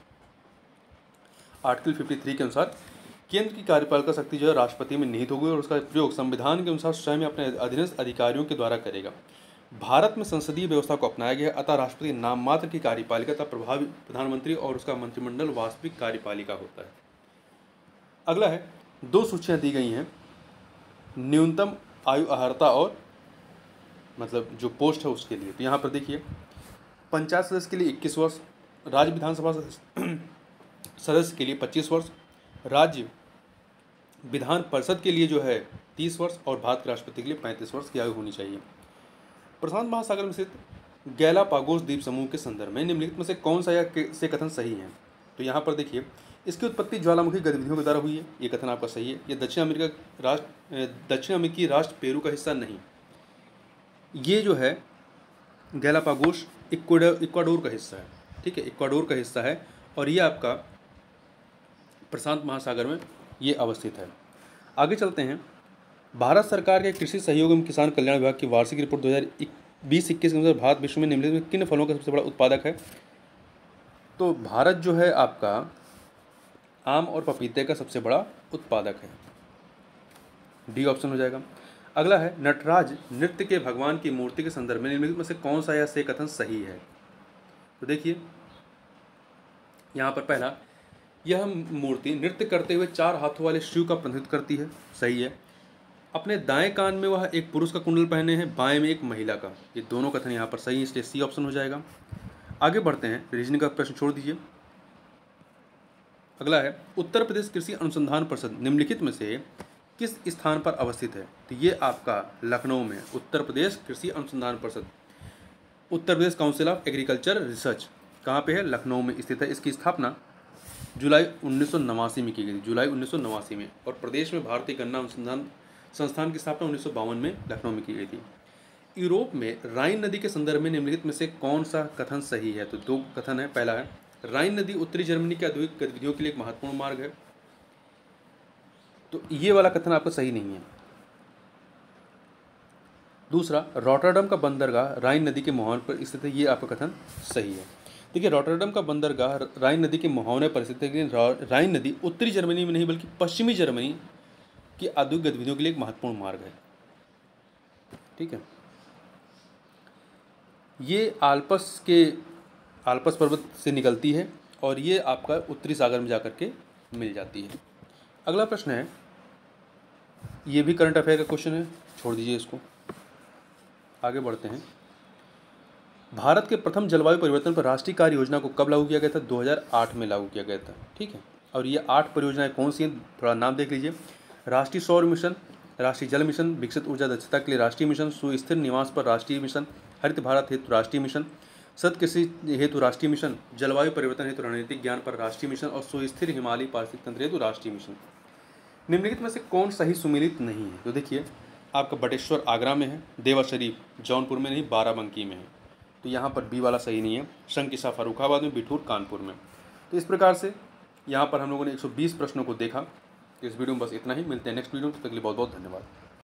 आर्टिकल तिरेपन के अनुसार केंद्र की कार्यपालिका शक्ति जो है राष्ट्रपति में निहित होगी और उसका प्रयोग संविधान के अनुसार स्वयं अपने अधीनस्थ अधिकारियों के द्वारा करेगा। भारत में संसदीय व्यवस्था को अपनाया गया है, अतः राष्ट्रपति नाम मात्र की कार्यपालिका तथा प्रभावी प्रधानमंत्री और उसका मंत्रिमंडल वास्तविक कार्यपालिका होता है। अगला है दो सूचियाँ दी गई हैं, न्यूनतम आयु अर्हता और मतलब जो पोस्ट है उसके लिए। तो यहाँ पर देखिए, पंचायत सदस्य के लिए इक्कीस वर्ष, राज्य विधानसभा सदस्य के लिए पच्चीस वर्ष, राज्य विधान परिषद के लिए जो है तीस वर्ष और भारत के राष्ट्रपति के लिए पैंतीस वर्ष की आयु होनी चाहिए। प्रशांत महासागर में स्थित गैलापागोस द्वीप समूह के संदर्भ में निम्नलिखित में से कौन सा या से कथन सही है? तो यहाँ पर देखिए, इसकी उत्पत्ति ज्वालामुखी गतिविधियों के द्वारा हुई है, ये कथन आपका सही है। ये दक्षिण अमेरिका राष्ट्र दक्षिण अमेरिकी राष्ट्र पेरू का हिस्सा नहीं, ये जो है गैलापागोस इक्वाडोर इक्वाडोर का हिस्सा है, ठीक है, इक्वाडोर का हिस्सा है और ये आपका प्रशांत महासागर में ये अवस्थित है। आगे चलते हैं, भारत सरकार के कृषि सहयोग एवं किसान कल्याण विभाग की वार्षिक रिपोर्ट दो हज़ार बीस इक्कीस के अनुसार भारत विश्व में निम्नलिखित में किन फलों का सबसे बड़ा उत्पादक है? तो भारत जो है आपका आम और पपीते का सबसे बड़ा उत्पादक है, डी ऑप्शन हो जाएगा। अगला है नटराज नृत्य के भगवान की मूर्ति के संदर्भ में निम्नलिखित में से कौन सा या से कथन सही है? तो देखिए यहाँ पर पहला, यह मूर्ति नृत्य करते हुए चार हाथों वाले शिव का प्रतिनिधित्व करती है, सही है। अपने दाएं कान में वह एक पुरुष का कुंडल पहने हैं, बाएं में एक महिला का, ये दोनों कथन यहाँ पर सही है, इसलिए सी ऑप्शन हो जाएगा। आगे बढ़ते हैं, रीजनिंग का प्रश्न छोड़ दीजिए। अगला है उत्तर प्रदेश कृषि अनुसंधान परिषद निम्नलिखित में से किस स्थान पर अवस्थित है? तो ये आपका लखनऊ में उत्तर प्रदेश कृषि अनुसंधान परिषद, Uttar Pradesh council of agriculture research कहाँ पे है? लखनऊ में स्थित है। इसकी स्थापना जुलाई उन्नीस सौ नवासी में की गई थी, जुलाई उन्नीस सौ नवासी में। और प्रदेश में भारतीय गन्ना अनुसंधान संस्थान की स्थापना उन्नीस सौ बावन में लखनऊ में की गई थी। यूरोप में राइन नदी के संदर्भ में निम्नलिखित में से कौन सा कथन सही है? तो दो कथन है। पहला है, राइन नदी उत्तरी जर्मनी के औद्योगिक गतिविधियों के लिए एक महत्वपूर्ण मार्ग है। तो ये वाला कथन आपका सही नहीं है। दूसरा, रॉटरडम का बंदरगाह राइन नदी के मुहाने पर स्थित है, ये आपका कथन सही है। देखिए, रॉटरडम का बंदरगाह राइन नदी के मुहाने पर स्थित है, लेकिन राइन नदी उत्तरी जर्मनी में नहीं बल्कि पश्चिमी जर्मनी की औद्योगिक गतिविधियों के लिए एक महत्वपूर्ण मार्ग है। ठीक है, ये आल्प्स के आल्प्स पर्वत से निकलती है और ये आपका उत्तरी सागर में जाकर के मिल जाती है। अगला प्रश्न है, ये भी करंट अफेयर का क्वेश्चन है, छोड़ दीजिए इसको, आगे बढ़ते हैं। भारत के प्रथम जलवायु परिवर्तन पर राष्ट्रीय कार्य योजना को कब लागू किया गया था? दो हज़ार आठ में लागू किया गया था। ठीक है, और ये आठ परियोजनाएं कौन सी हैं? थोड़ा नाम देख लीजिए। राष्ट्रीय सौर मिशन, राष्ट्रीय जल मिशन, विकसित ऊर्जा दक्षता के लिए राष्ट्रीय मिशन, सुस्थिर निवास पर राष्ट्रीय मिशन, हरित भारत हेतु राष्ट्रीय मिशन, सतत कृषि हेतु राष्ट्रीय मिशन, जलवायु परिवर्तन हेतु रणनीतिक ज्ञान पर राष्ट्रीय मिशन और सुस्थिर हिमालयी पारिस्थितिक तंत्र हेतु राष्ट्रीय मिशन। निम्नलिखित में से कौन सही सुमेलित नहीं है? तो देखिए, आपका बटेश्वर आगरा में है, देवा शरीफ जौनपुर में नहीं बाराबंकी में है, तो यहाँ पर बी वाला सही नहीं है। शंकिसा फर्रुखाबाद में, बिठूर कानपुर में। तो इस प्रकार से यहाँ पर हम लोगों ने एक सौ बीस प्रश्नों को देखा। इस वीडियो में बस इतना ही, मिलते हैं नेक्स्ट वीडियो में, तब तक के लिए बहुत बहुत धन्यवाद।